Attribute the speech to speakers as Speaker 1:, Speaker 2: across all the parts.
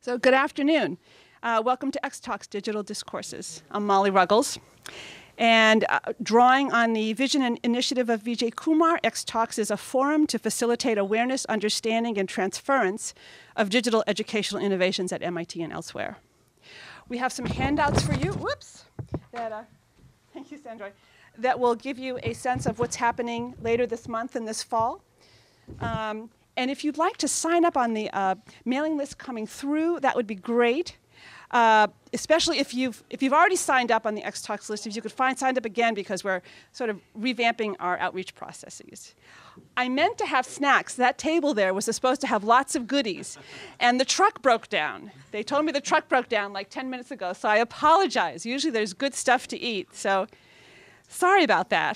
Speaker 1: So good afternoon. Welcome to XTalks Digital Discourses. I'm Molly Ruggles. And drawing on the vision and initiative of Vijay Kumar, XTalks is a forum to facilitate awareness, understanding, and transference of digital educational innovations at MIT and elsewhere. We have some handouts for you, thank you, Sandra, that will give you a sense of what's happening later this month and this fall. And if you'd like to sign up on the mailing list coming through, that would be great. Especially if you've already signed up on the XTalks list, if you could signed up again, because we're sort of revamping our outreach processes. I meant to have snacks. That table there was supposed to have lots of goodies, and the truck broke down. They told me the truck broke down like 10 minutes ago, so I apologize. Usually there's good stuff to eat, so sorry about that.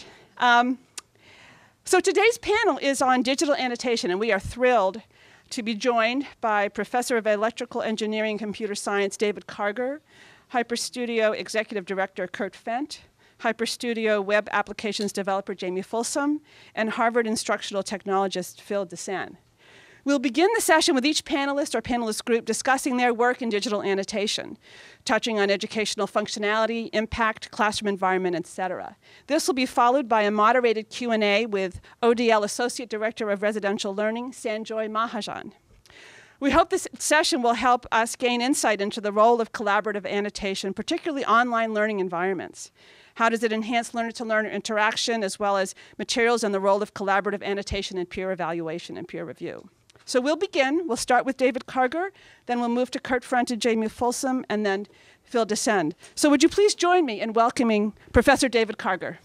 Speaker 1: So today's panel is on digital annotation, and we are thrilled to be joined by Professor of Electrical Engineering and Computer Science David Karger, HyperStudio Executive Director Kurt Fendt, HyperStudio Web Applications Developer Jamie Folsom, and Harvard Instructional Technologist Phil Desenne. We'll begin the session with each panelist or panelist group discussing their work in digital annotation, touching on educational functionality, impact, classroom environment, etc. This will be followed by a moderated Q&A with ODL Associate Director of Residential Learning, Sanjoy Mahajan. We hope this session will help us gain insight into the role of collaborative annotation, particularly online learning environments. How does it enhance learner-to-learner interaction, as well as materials and the role of collaborative annotation in peer evaluation and peer review? So we'll begin. We'll start with David Karger, then we'll move to Kurt Fendt and Jamie Folsom, and then Phil Desenne. So would you please join me in welcoming Professor David Karger?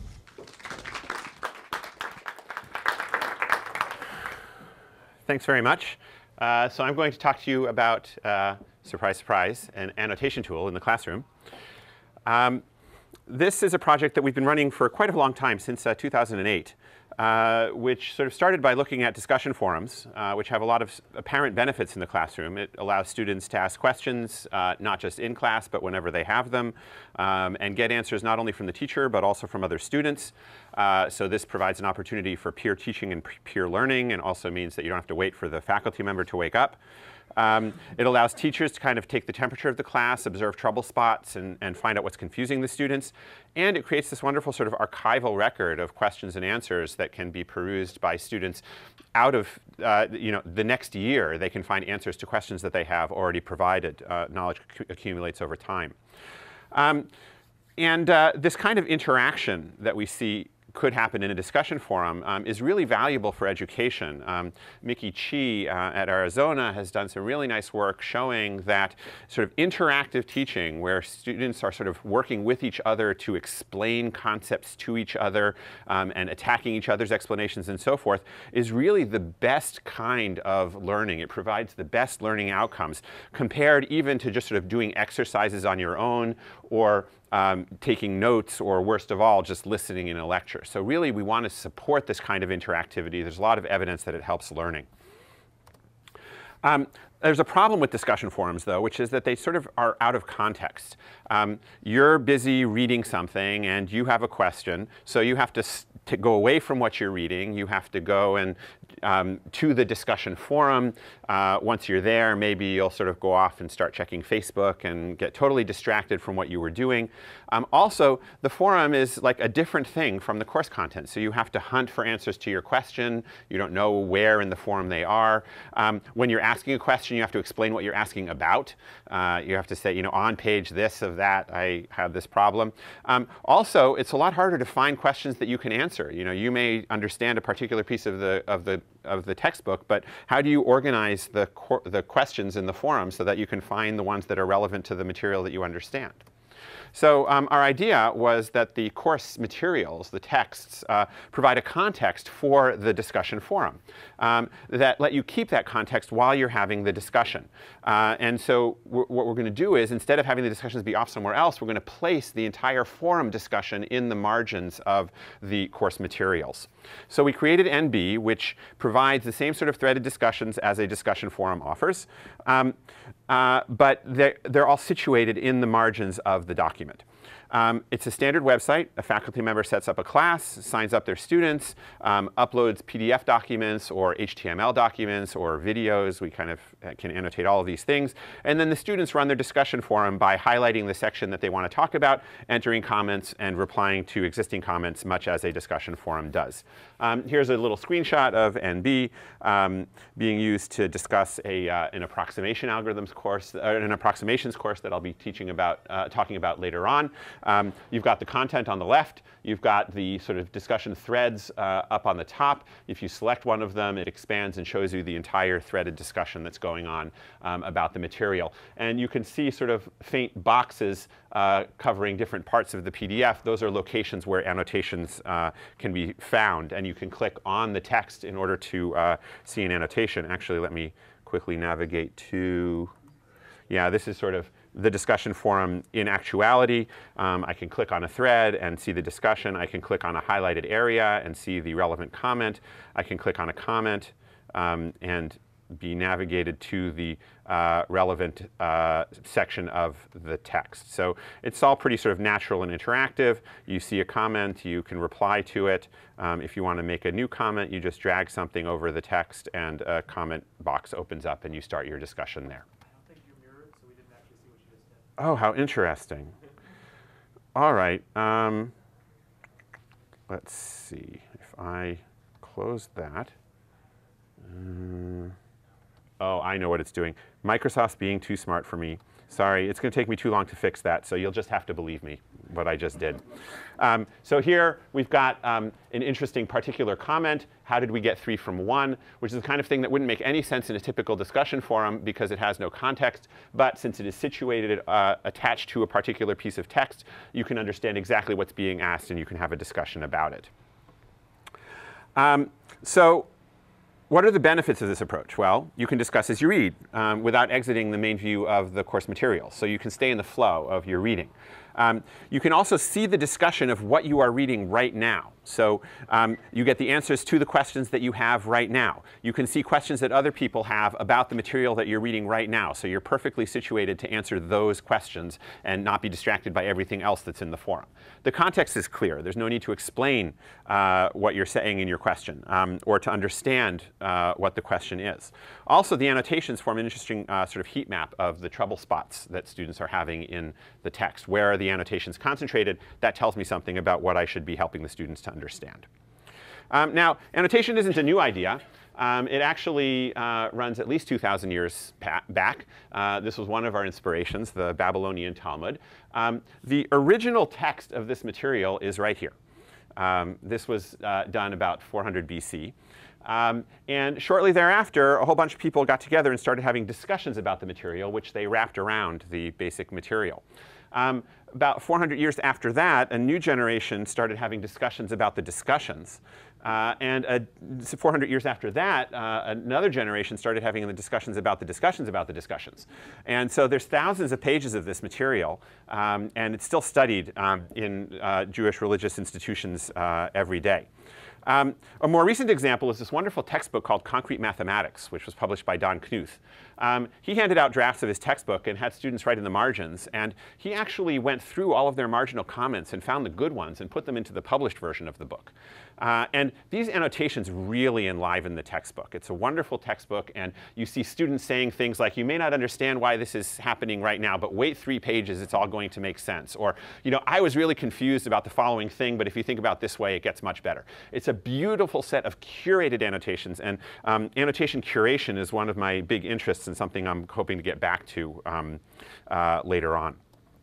Speaker 2: Thanks very much. So I'm going to talk to you about, surprise, surprise, an annotation tool in the classroom. This is a project that we've been running for quite a long time, since 2008. Which sort of started by looking at discussion forums, which have a lot of apparent benefits in the classroom. It allows students to ask questions, not just in class, but whenever they have them, and get answers not only from the teacher, but also from other students. So this provides an opportunity for peer teaching and peer learning, and also means that you don't have to wait for the faculty member to wake up. It allows teachers to kind of take the temperature of the class, observe trouble spots, and find out what's confusing the students. And it creates this wonderful sort of archival record of questions and answers that can be perused by students out of the next year. They can find answers to questions that they have already provided. Knowledge accumulates over time. This kind of interaction that we see could happen in a discussion forum is really valuable for education. Mickey Chi at Arizona has done some really nice work showing that sort of interactive teaching, where students are sort of working with each other to explain concepts to each other and attacking each other's explanations and so forth, is really the best kind of learning. It provides the best learning outcomes compared even to just sort of doing exercises on your own, or taking notes, or worst of all, just listening in a lecture. So really, we want to support this kind of interactivity. There's a lot of evidence that it helps learning. There's a problem with discussion forums, though, which is that they sort of are out of context. You're busy reading something, and you have a question, so you have to go away from what you're reading. You have to go and to the discussion forum. Once you're there, maybe you'll sort of go off and start checking Facebook and get totally distracted from what you were doing. Also, the forum is like a different thing from the course content, so you have to hunt for answers to your question. You don't know where in the forum they are. When you're asking a question, you have to explain what you're asking about. You have to say, on page this of that, I had this problem. Also, it's a lot harder to find questions that you can answer. You may understand a particular piece of the textbook, but how do you organize the questions in the forum so that you can find the ones that are relevant to the material that you understand? So our idea was that the course materials, the texts, provide a context for the discussion forum that let you keep that context while you're having the discussion. And so what we're going to do is, instead of having the discussions be off somewhere else, we're going to place the entire forum discussion in the margins of the course materials. So we created NB, which provides the same sort of threaded discussions as a discussion forum offers. But they're all situated in the margins of the document. It's a standard website. A faculty member sets up a class, signs up their students, uploads PDF documents or HTML documents or videos. We kind of can annotate all of these things. And then the students run their discussion forum by highlighting the section that they want to talk about, entering comments, and replying to existing comments, much as a discussion forum does. Here's a little screenshot of NB being used to discuss an approximation algorithms course, an approximations course that I'll be talking about later on. You've got the content on the left. You've got the sort of discussion threads up on the top. If you select one of them, it expands and shows you the entire threaded discussion that's going on about the material. And you can see sort of faint boxes covering different parts of the PDF. Those are locations where annotations can be found. And you can click on the text in order to see an annotation. Actually, let me quickly navigate to, yeah, this is sort of the discussion forum in actuality. I can click on a thread and see the discussion. I can click on a highlighted area and see the relevant comment. I can click on a comment and be navigated to the relevant section of the text. So it's all pretty sort of natural and interactive. You see a comment, you can reply to it. If you want to make a new comment, you just drag something over the text and a comment box opens up and you start your discussion there. Oh, how interesting. All right. Let's see if I close that. Oh, I know what it's doing. Microsoft's being too smart for me. Sorry, it's going to take me too long to fix that, so you'll just have to believe me, what I just did. So here we've got an interesting particular comment. How did we get 3 from 1? Which is the kind of thing that wouldn't make any sense in a typical discussion forum because it has no context. But since it is situated attached to a particular piece of text, you can understand exactly what's being asked and you can have a discussion about it. So what are the benefits of this approach? Well, you can discuss as you read without exiting the main view of the course material. So you can stay in the flow of your reading. You can also see the discussion of what you are reading right now. So you get the answers to the questions that you have right now. You can see questions that other people have about the material that you're reading right now. So you're perfectly situated to answer those questions and not be distracted by everything else that's in the forum. The context is clear. There's no need to explain what you're saying in your question or to understand what the question is. Also, the annotations form an interesting sort of heat map of the trouble spots that students are having in the text. Where are the annotations concentrated? That tells me something about what I should be helping the students to understand. Now, annotation isn't a new idea. It actually runs at least 2,000 years back. This was one of our inspirations, the Babylonian Talmud. The original text of this material is right here. This was done about 400 BC. And shortly thereafter, a whole bunch of people got together and started having discussions about the material, which they wrapped around the basic material. About 400 years after that, a new generation started having discussions about the discussions. And 400 years after that, another generation started having the discussions about the discussions about the discussions. And so there's thousands of pages of this material, and it's still studied in Jewish religious institutions every day. A more recent example is this wonderful textbook called Concrete Mathematics, which was published by Don Knuth. He handed out drafts of his textbook and had students write in the margins. And he actually went through all of their marginal comments and found the good ones and put them into the published version of the book. And these annotations really enliven the textbook. It's a wonderful textbook. And you see students saying things like, you may not understand why this is happening right now, but wait 3 pages, it's all going to make sense. Or, you know, I was really confused about the following thing, but if you think about this way, it gets much better. It's a beautiful set of curated annotations. And annotation curation is one of my big interests and something I'm hoping to get back to later on.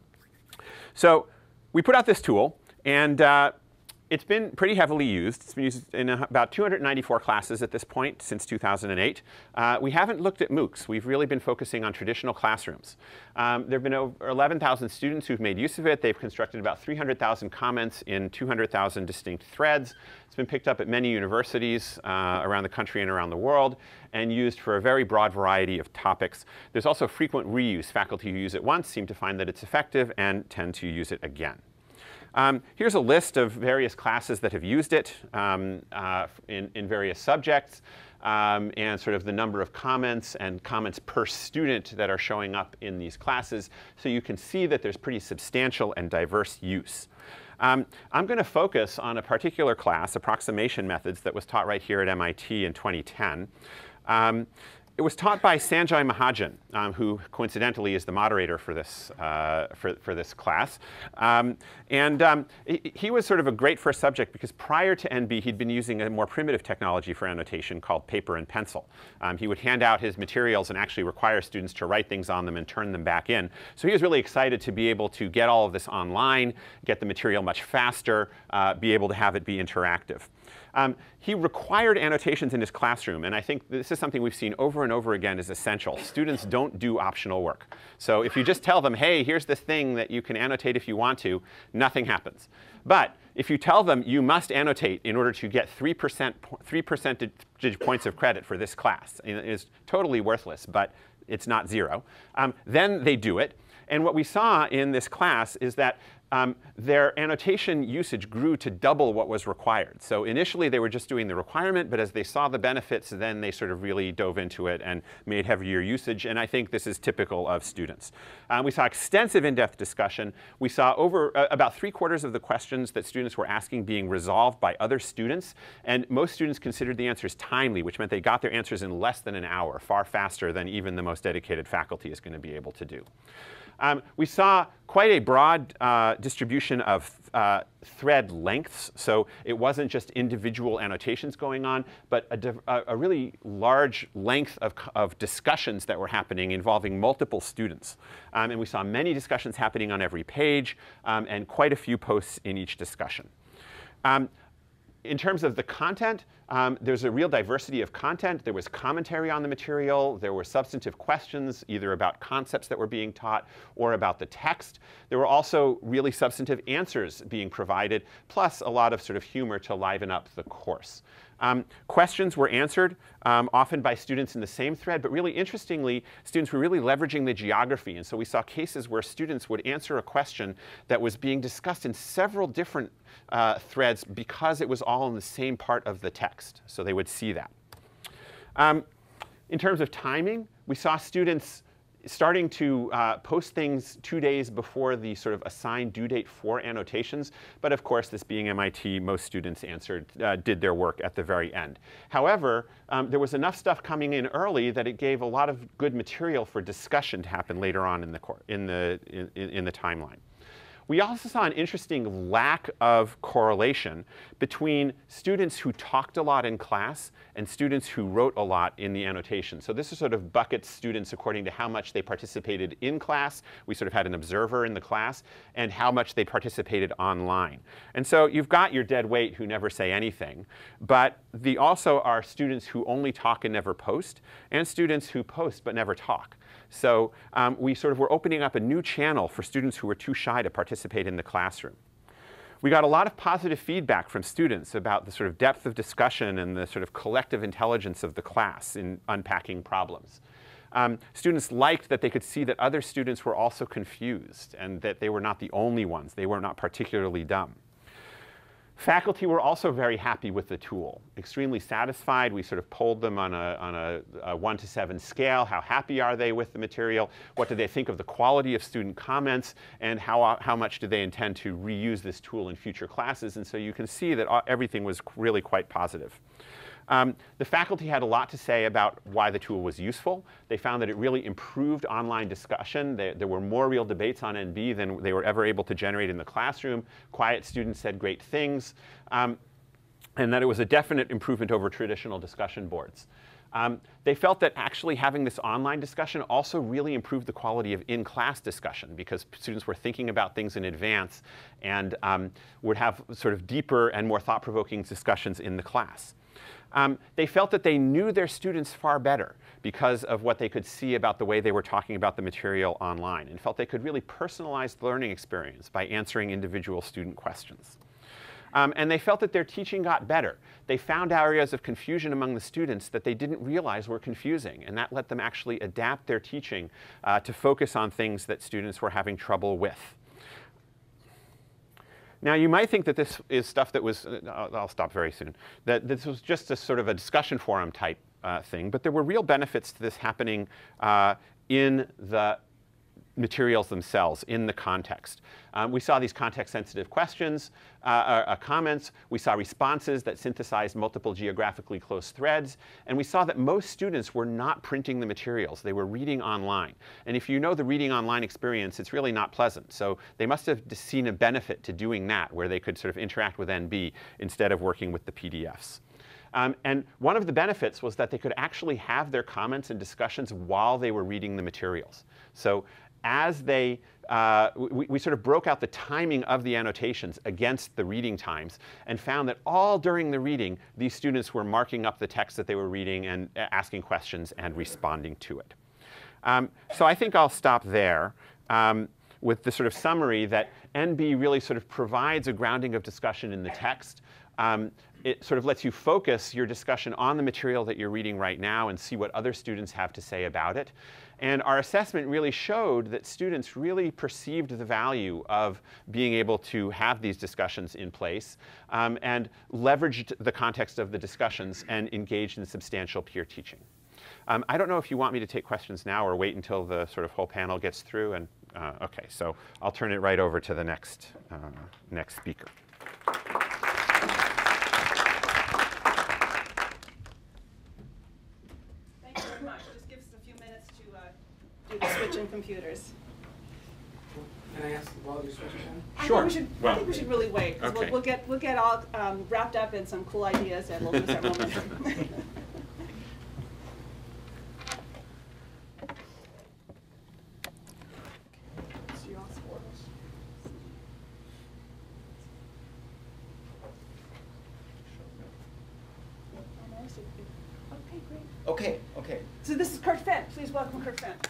Speaker 2: So we put out this tool, and it's been pretty heavily used. It's been used in about 294 classes at this point since 2008. We haven't looked at MOOCs. We've really been focusing on traditional classrooms. There have been over 11,000 students who've made use of it. They've constructed about 300,000 comments in 200,000 distinct threads. It's been picked up at many universities around the country and around the world and used for a very broad variety of topics. There's also frequent reuse. Faculty who use it once seem to find that it's effective and tend to use it again. Here's a list of various classes that have used it in various subjects, and sort of the number of comments and comments per student that are showing up in these classes. So you can see that there's pretty substantial and diverse use. I'm going to focus on a particular class, approximation methods, that was taught right here at MIT in 2010. It was taught by Sanjay Mahajan, who coincidentally is the moderator for this, for this class. He was sort of a great first subject because prior to NB, he'd been using a more primitive technology for annotation called paper and pencil. He would hand out his materials and actually require students to write things on them and turn them back in. So he was really excited to be able to get all of this online, get the material much faster, be able to have it be interactive. He required annotations in his classroom, and I think this is something we've seen over and over again is essential. Students don't do optional work. So if you just tell them, hey, here's this thing that you can annotate if you want to, nothing happens. But if you tell them you must annotate in order to get 3 percentage points of credit for this class, it is totally worthless, but it's not 0, then they do it. And what we saw in this class is that their annotation usage grew to double what was required. So initially they were just doing the requirement, but as they saw the benefits, then they sort of really dove into it and made heavier usage. And I think this is typical of students. We saw extensive in-depth discussion. We saw about 3/4 of the questions that students were asking being resolved by other students. And most students considered the answers timely, which meant they got their answers in less than an hour, far faster than even the most dedicated faculty is going to be able to do. We saw quite a broad distribution of thread lengths. So it wasn't just individual annotations going on, but a really large length of discussions that were happening involving multiple students. And we saw many discussions happening on every page, and quite a few posts in each discussion. In terms of the content, there's a real diversity of content. There was commentary on the material. There were substantive questions, either about concepts that were being taught or about the text. There were also really substantive answers being provided, plus a lot of sort of humor to liven up the course. Questions were answered often by students in the same thread, but really interestingly, students were really leveraging the geography. And so we saw cases where students would answer a question that was being discussed in several different threads because it was all in the same part of the text. So they would see that. In terms of timing, we saw students starting to post things 2 days before the sort of assigned due date for annotations. But of course, this being MIT, most students did their work at the very end. However, there was enough stuff coming in early that it gave a lot of good material for discussion to happen later on in the timeline. We also saw an interesting lack of correlation between students who talked a lot in class and students who wrote a lot in the annotation. So this is sort of buckets students according to how much they participated in class. We sort of had an observer in the class, and how much they participated online. And so you've got your dead weight who never say anything, but also are students who only talk and never post, and students who post but never talk. So we sort of were opening up a new channel for students who were too shy to participate in the classroom. We got a lot of positive feedback from students about the sort of depth of discussion and the sort of collective intelligence of the class in unpacking problems. Students liked that they could see that other students were also confused and that they were not the only ones. They were not particularly dumb. Faculty were also very happy with the tool, extremely satisfied. We sort of polled them on a 1 to 7 scale. How happy are they with the material? What do they think of the quality of student comments? And how much do they intend to reuse this tool in future classes? And so you can see that everything was really quite positive. The faculty had a lot to say about why the tool was useful. They found that it really improved online discussion. There were more real debates on NB than they were ever able to generate in the classroom. Quiet students said great things. And that it was a definite improvement over traditional discussion boards. They felt that actually having this online discussion also really improved the quality of in-class discussion because students were thinking about things in advance and would have sort of deeper and more thought-provoking discussions in the class. They felt that they knew their students far better because of what they could see about the way they were talking about the material online, and felt they could really personalize the learning experience by answering individual student questions. And they felt that their teaching got better. They found areas of confusion among the students that they didn't realize were confusing, and that let them actually adapt their teaching to focus on things that students were having trouble with. Now, you might think that this is stuff that was, I'll stop very soon, that this was just a sort of a discussion forum type thing, but there were real benefits to this happening in the materials themselves, in the context. We saw these context-sensitive questions, comments. We saw responses that synthesized multiple geographically close threads. And we saw that most students were not printing the materials. They were reading online. And if you know the reading online experience, it's really not pleasant. So they must have seen a benefit to doing that, where they could sort of interact with NB instead of working with the PDFs. And one of the benefits was that they could actually have their comments and discussions while they were reading the materials. So as they, we sort of broke out the timing of the annotations against the reading times and found that all during the reading, these students were marking up the text that they were reading and asking questions and responding to it. So I think I'll stop there with the sort of summary that NB really sort of provides a grounding of discussion in the text. It sort of lets you focus your discussion on the material that you're reading right now and see what other students have to say about it. And our assessment really showed that students really perceived the value of being able to have these discussions in place and leveraged the context of the discussions and engaged in substantial peer teaching. I don't know if you want me to take questions now or wait until the sort of whole panel gets through. And OK, so I'll turn it right over to the next speaker.
Speaker 1: Switching computers.
Speaker 3: Can I ask while you're switching?
Speaker 2: Sure.
Speaker 1: I think we should really wait, because
Speaker 2: okay.
Speaker 1: we'll get all wrapped up in some cool ideas, and we'll lose our momentum. Okay, great.
Speaker 3: Okay.
Speaker 1: So this is Kurt Fendt. Please welcome Kurt Fendt.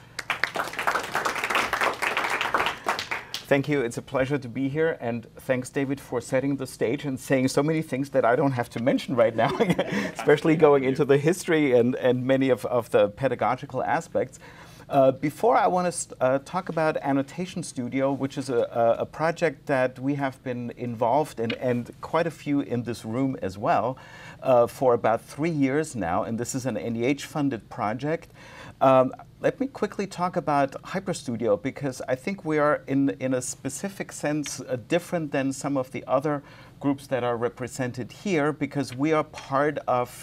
Speaker 3: Thank you. It's a pleasure to be here. And thanks, David, for setting the stage and saying so many things that I don't have to mention right now, especially going into the history and many of the pedagogical aspects. Before I want to talk about Annotation Studio, which is a project that we have been involved in, and quite a few in this room as well, for about 3 years now. And this is an NEH-funded project. Let me quickly talk about HyperStudio, because I think we are, in a specific sense, different than some of the other groups that are represented here, because we are part of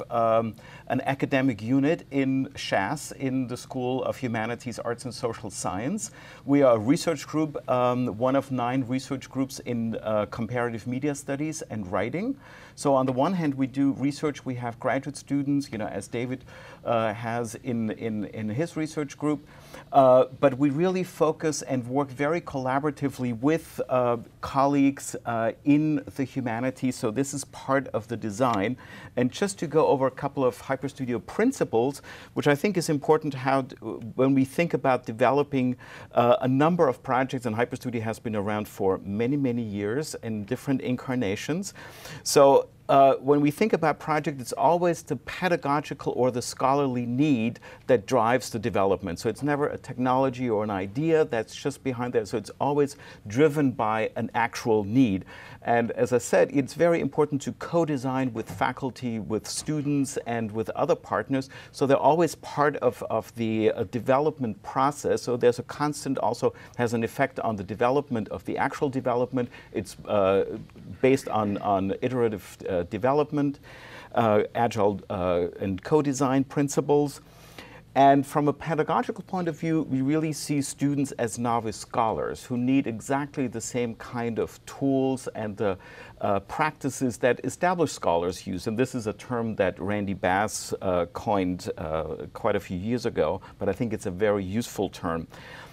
Speaker 3: an academic unit in SHAS, in the School of Humanities, Arts and Social Science. We are a research group, one of 9 research groups in comparative media studies and writing. So on the one hand, we do research. We have graduate students, as David has in his research group. But we really focus and work very collaboratively with colleagues in the humanities. So this is part of the design. And just to go over a couple of HyperStudio principles, which I think is important when we think about developing a number of projects, and HyperStudio has been around for many, many years in different incarnations. So when we think about project, it's always the pedagogical or the scholarly need that drives the development. So it's never a technology or an idea that's just behind that. So it's always driven by an actual need. And as I said, it's very important to co-design with faculty, with students, and with other partners. So they're always part of the development process. So there's a constant, also has an effect on the development of the actual development. It's based on iterative development, agile and co-design principles. And from a pedagogical point of view, we really see students as novice scholars who need exactly the same kind of tools and the practices that established scholars use. And this is a term that Randy Bass coined quite a few years ago, but I think it's a very useful term.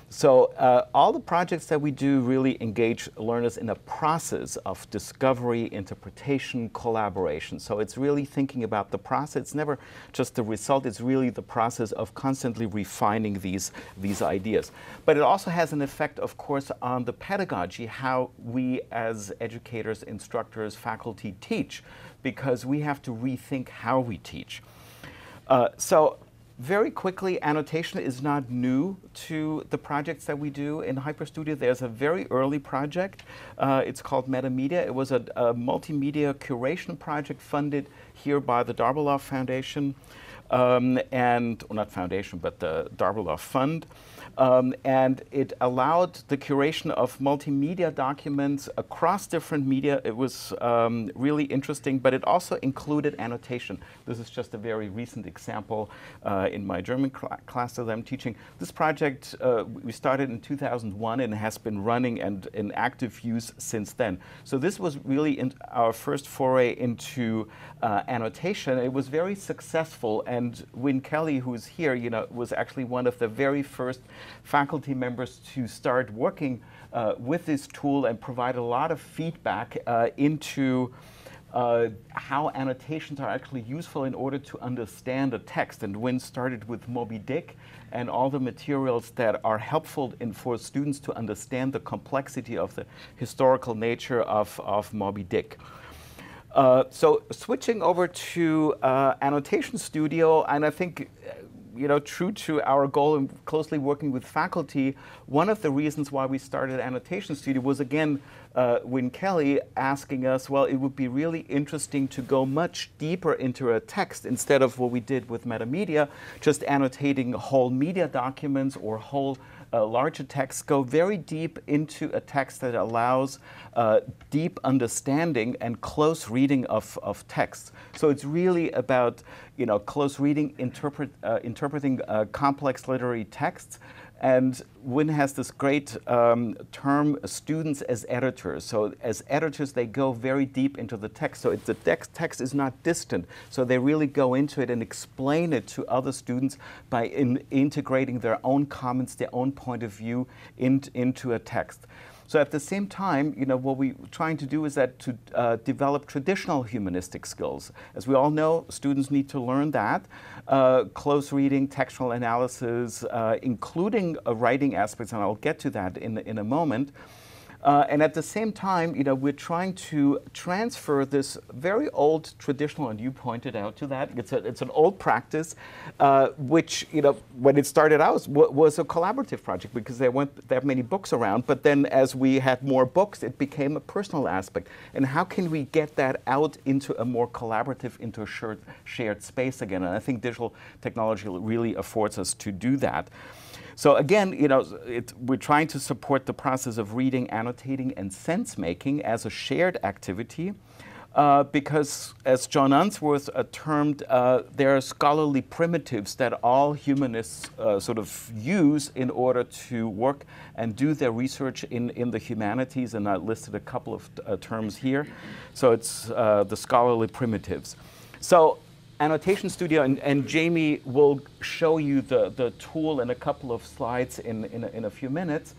Speaker 3: So all the projects that we do really engage learners in a process of discovery, interpretation, collaboration. So it's really thinking about the process. It's never just the result. It's really the process of constantly refining these ideas. But it also has an effect, of course, on the pedagogy, how we as educators, instructors, faculty teach, because we have to rethink how we teach. So Very quickly, annotation is not new to the projects that we do in HyperStudio. There's a very early project. It's called Metamedia. It was a multimedia curation project funded here by the Darbeloff Foundation, or not foundation, but the Darbeloff Fund. And it allowed the curation of multimedia documents across different media. It was really interesting, but it also included annotation. This is just a very recent example in my German class that I'm teaching. This project, we started in 2001 and has been running and in active use since then. So this was really our first foray into annotation. It was very successful, and Wynne Kelly, who's here, was actually one of the very first faculty members to start working with this tool and provide a lot of feedback into how annotations are actually useful in order to understand a text. And Wynne started with Moby Dick and all the materials that are helpful for students to understand the complexity of the historical nature of Moby Dick. So switching over to Annotation Studio, and I think true to our goal in closely working with faculty, one of the reasons why we started Annotation Studio was, again, Wynne Kelly asking us, well, it would be really interesting to go much deeper into a text instead of what we did with Metamedia, just annotating whole media documents or whole larger texts. Go very deep into a text that allows deep understanding and close reading of text. So it's really about close reading, interpreting complex literary texts. And Wynne has this great term, students as editors. So as editors, they go very deep into the text. So the text is not distant. So they really go into it and explain it to other students by integrating their own comments, their own point of view into a text. So at the same time, what we're trying to do is that to develop traditional humanistic skills. As we all know, students need to learn that. Close reading, textual analysis, including writing aspects, and I'll get to that in a moment. And at the same time, we're trying to transfer this very old traditional, and you pointed out to that, it's an old practice, which, when it started out was a collaborative project because there weren't that many books around, but then as we had more books, it became a personal aspect. And how can we get that out into a more collaborative, into a shared space again? And I think digital technology really affords us to do that. So again, we're trying to support the process of reading, annotating, and sense-making as a shared activity because, as John Unsworth termed, there are scholarly primitives that all humanists sort of use in order to work and do their research in the humanities, and I listed a couple of terms here. So it's the scholarly primitives. So Annotation Studio, and Jamie will show you the tool in a couple of slides in a few minutes.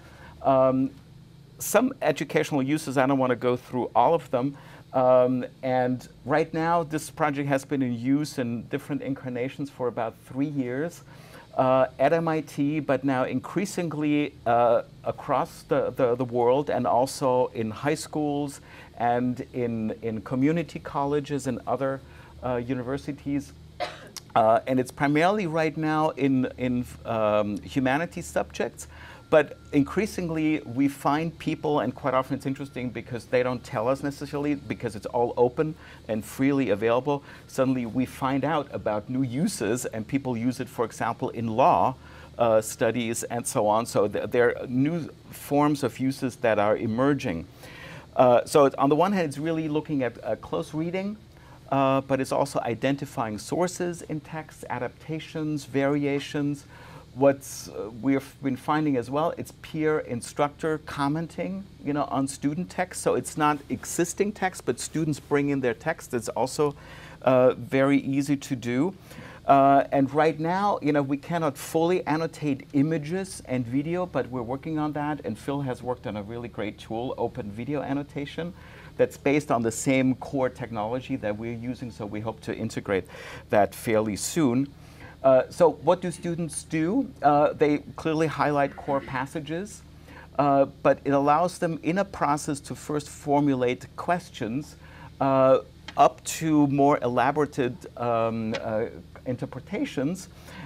Speaker 3: Some educational uses, I don't want to go through all of them. And right now, this project has been in use in different incarnations for about 3 years at MIT, but now increasingly across the world, and also in high schools and in community colleges and other universities, and it's primarily right now in humanities subjects, but increasingly we find people, and quite often it's interesting because they don't tell us necessarily, because it's all open and freely available. Suddenly we find out about new uses, and people use it, for example, in law studies and so on. So there are new forms of uses that are emerging. So on the one hand, it's really looking at close reading, but it's also identifying sources in text, adaptations, variations. What we've been finding as well, it's peer instructor commenting, on student text. So it's not existing text, but students bring in their text. It's also very easy to do. And right now, we cannot fully annotate images and video, but we're working on that. And Phil has worked on a really great tool, Open Video Annotation, that's based on the same core technology that we're using, so we hope to integrate that fairly soon. So what do students do? They clearly highlight core passages, but it allows them in a process to first formulate questions up to more elaborated interpretations.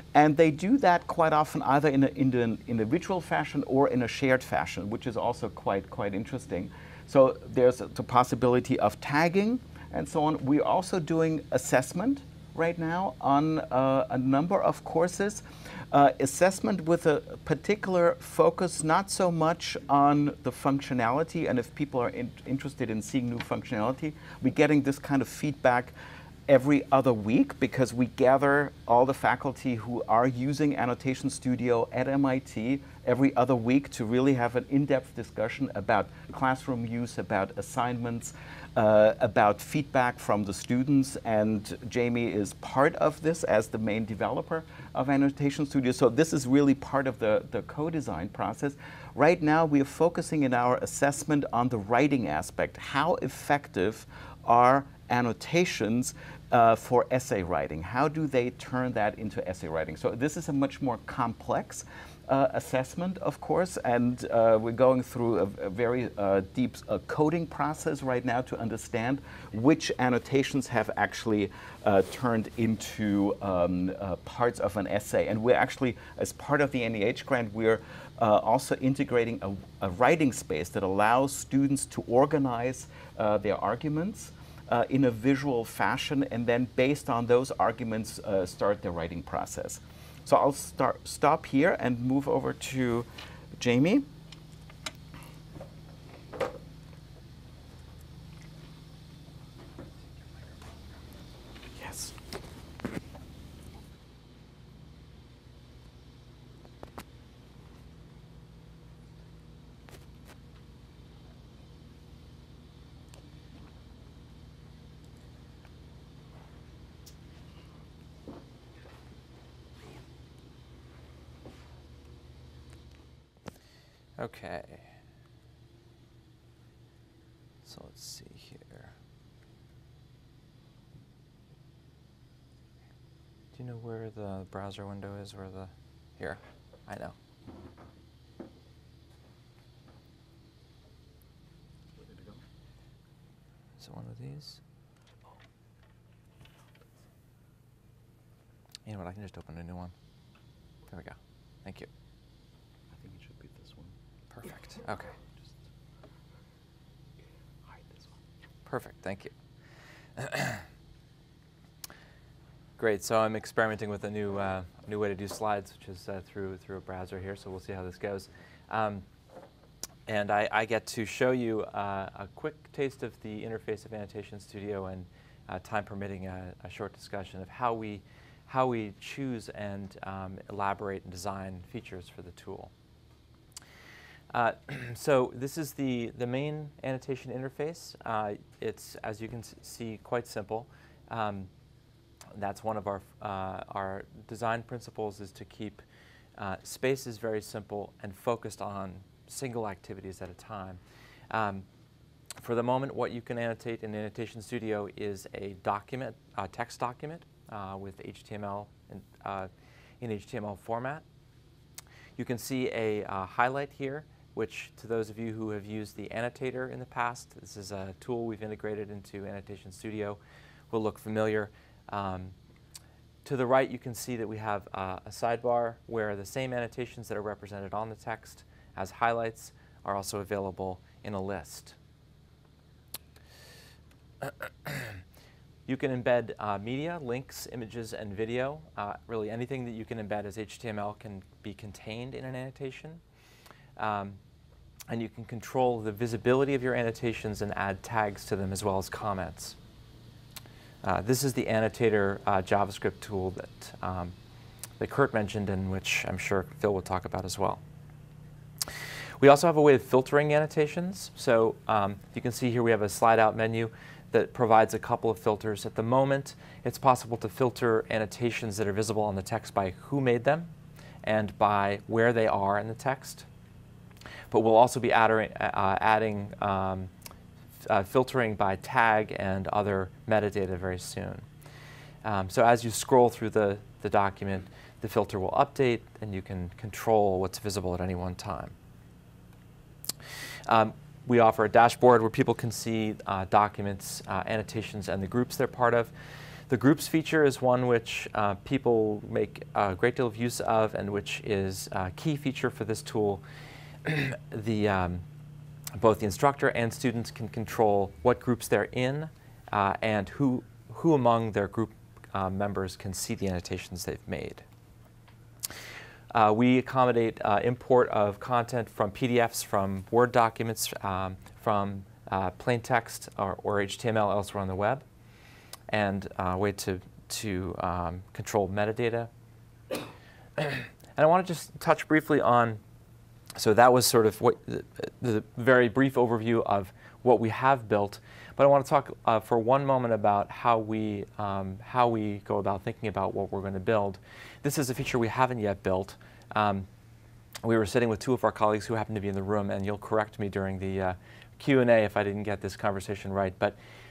Speaker 3: And they do that quite often either in an individual fashion or in a shared fashion, which is also quite interesting. So there's the possibility of tagging and so on. We're also doing assessment right now on a number of courses. Assessment with a particular focus, not so much on the functionality, and if people are interested in seeing new functionality, we're getting this kind of feedback every other week because we gather all the faculty who are using Annotation Studio at MIT every other week to really have an in-depth discussion about classroom use, about assignments, about feedback from the students, and Jamie is part of this as the main developer of Annotation Studio. So this is really part of the co-design process. Right now we are focusing in our assessment on the writing aspect. How effective are annotations for essay writing? How do they turn that into essay writing? So this is a much more complex assessment, of course, and we're going through a very deep coding process right now to understand which annotations have actually turned into parts of an essay. And we're actually, as part of the NEH grant, we're also integrating a writing space that allows students to organize their arguments in a visual fashion, and then based on those arguments start the writing process. So I'll stop here and move over to Jamie. Yes.
Speaker 4: Okay. So let's see here. Do you know where the browser window is? Where the here? I know. Is it one of these? You know what? I can just open a new one. There we go. Thank you.
Speaker 3: I think it should be this one.
Speaker 4: Perfect. Okay.
Speaker 3: Just hide this one.
Speaker 4: Perfect. Thank you. Great. So I'm experimenting with a new way to do slides, which is through a browser here. So we'll see how this goes. And I get to show you a quick taste of the interface of Annotation Studio, and time permitting, a short discussion of how we choose and elaborate and design features for the tool. So this is the main annotation interface. It's, as you can see, quite simple. That's one of our design principles, is to keep spaces very simple and focused on single activities at a time. For the moment, what you can annotate in Annotation Studio is a document, a text document with HTML in HTML format. You can see a highlight here, which, to those of you who have used the annotator in the past, this is a tool we've integrated into Annotation Studio, will look familiar. To the right, you can see that we have a sidebar where the same annotations that are represented on the text as highlights are also available in a list. You can embed media, links, images, and video. Really anything that you can embed as HTML can be contained in an annotation. And you can control the visibility of your annotations and add tags to them as well as comments. This is the annotator JavaScript tool that Kurt mentioned, and which I'm sure Phil will talk about as well. We also have a way of filtering annotations. So you can see here we have a slide out menu that provides a couple of filters. At the moment, it's possible to filter annotations that are visible on the text by who made them and by where they are in the text. But we'll also be adding filtering by tag and other metadata very soon. So as you scroll through the document, the filter will update, and you can control what's visible at any one time. We offer a dashboard where people can see documents, annotations, and the groups they're part of. The groups feature is one which people make a great deal of use of and which is a key feature for this tool. Both the instructor and students can control what groups they're in and who among their group members can see the annotations they've made. We accommodate import of content from PDFs, from Word documents, from plain text or HTML elsewhere on the web, and a way to control metadata. And I want to just touch briefly on, so that was sort of what the very brief overview of what we have built. But I want to talk for one moment about how we go about thinking about what we're going to build. This is a feature we haven't yet built. We were sitting with two of our colleagues who happen to be in the room, and you'll correct me during the Q&A if I didn't get this conversation right. But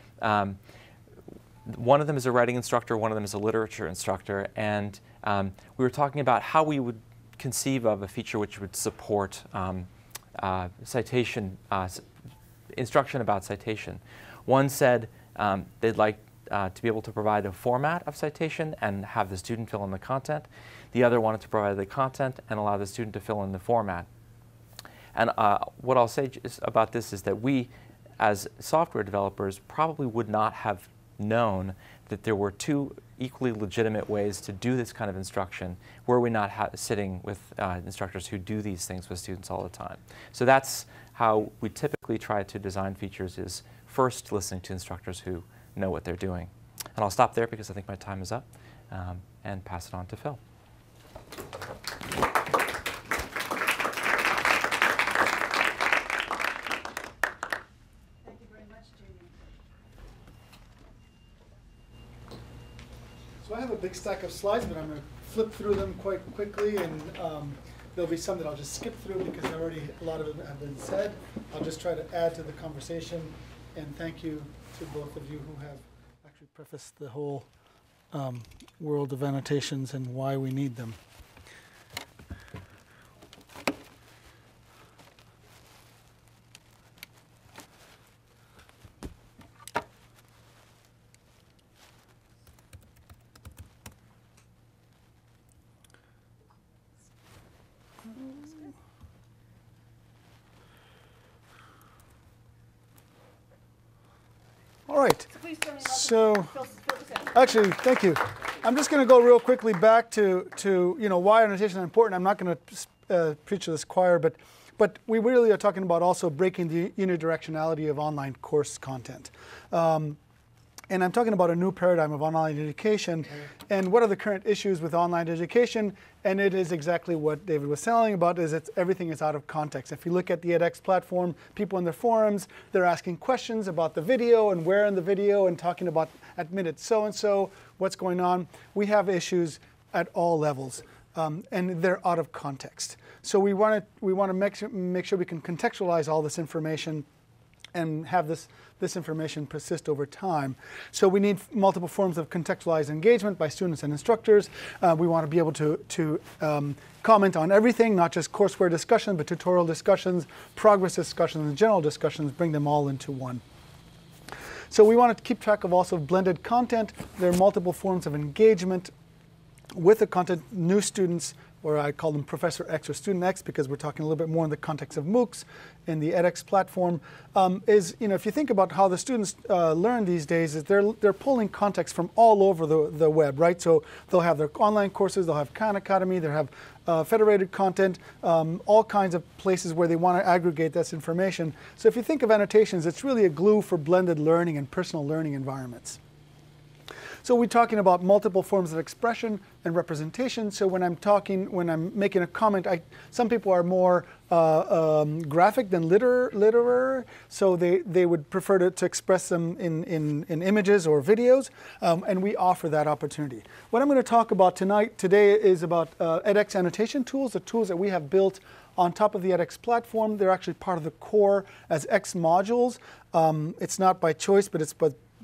Speaker 4: one of them is a writing instructor, one of them is a literature instructor, and we were talking about how we would conceive of a feature which would support citation, instruction about citation. One said they'd like to be able to provide a format of citation and have the student fill in the content. The other wanted to provide the content and allow the student to fill in the format. And what I'll say about this is that we, as software developers, probably would not have known that there were two equally legitimate ways to do this kind of instruction were we not sitting with instructors who do these things with students all the time. So that's how we typically try to design features, is first listening to instructors who know what they're doing. And I'll stop there because I think my time is up and pass it on to Phil.
Speaker 1: Thank you very much, Judy.
Speaker 5: So I have a big stack of slides, but I'm going to flip through them quite quickly, and there'll be some that I'll just skip through because already a lot of them have been said. I'll just try to add to the conversation, and thank you to both of you who have actually prefaced the whole world of annotations and why we need them. All right. So, actually, thank you. I'm just going to go real quickly back to why annotation is important. I'm not going to preach to this choir, but we really are talking about also breaking the unidirectionality of online course content. And I'm talking about a new paradigm of online education and what are the current issues with online education. And it is exactly what David was telling about, is everything is out of context. If you look at the edX platform, people in the forums, they're asking questions about the video and where in the video and talking about at minute so-and-so, what's going on. We have issues at all levels. And they're out of context. So we want to make sure we can contextualize all this information and have this information persist over time. So we need multiple forms of contextualized engagement by students and instructors. We want to be able to comment on everything, not just courseware discussion, but tutorial discussions, progress discussions, and general discussions, bring them all into one. So we want to keep track of also blended content. There are multiple forms of engagement with the content. New students, or I call them Professor X or Student X because we're talking a little bit more in the context of MOOCs in the edX platform, if you think about how the students learn these days, is they're pulling context from all over the web, right? So they'll have their online courses, they'll have Khan Academy, they'll have federated content, all kinds of places where they want to aggregate this information. So if you think of annotations, it's really a glue for blended learning and personal learning environments. So we're talking about multiple forms of expression and representation. So when I'm making a comment, some people are more graphic than literary. So they would prefer to express them in images or videos, and we offer that opportunity. What I'm going to talk about today is about edX annotation tools, the tools that we have built on top of the edX platform. They're actually part of the core as X modules. It's not by choice, but it's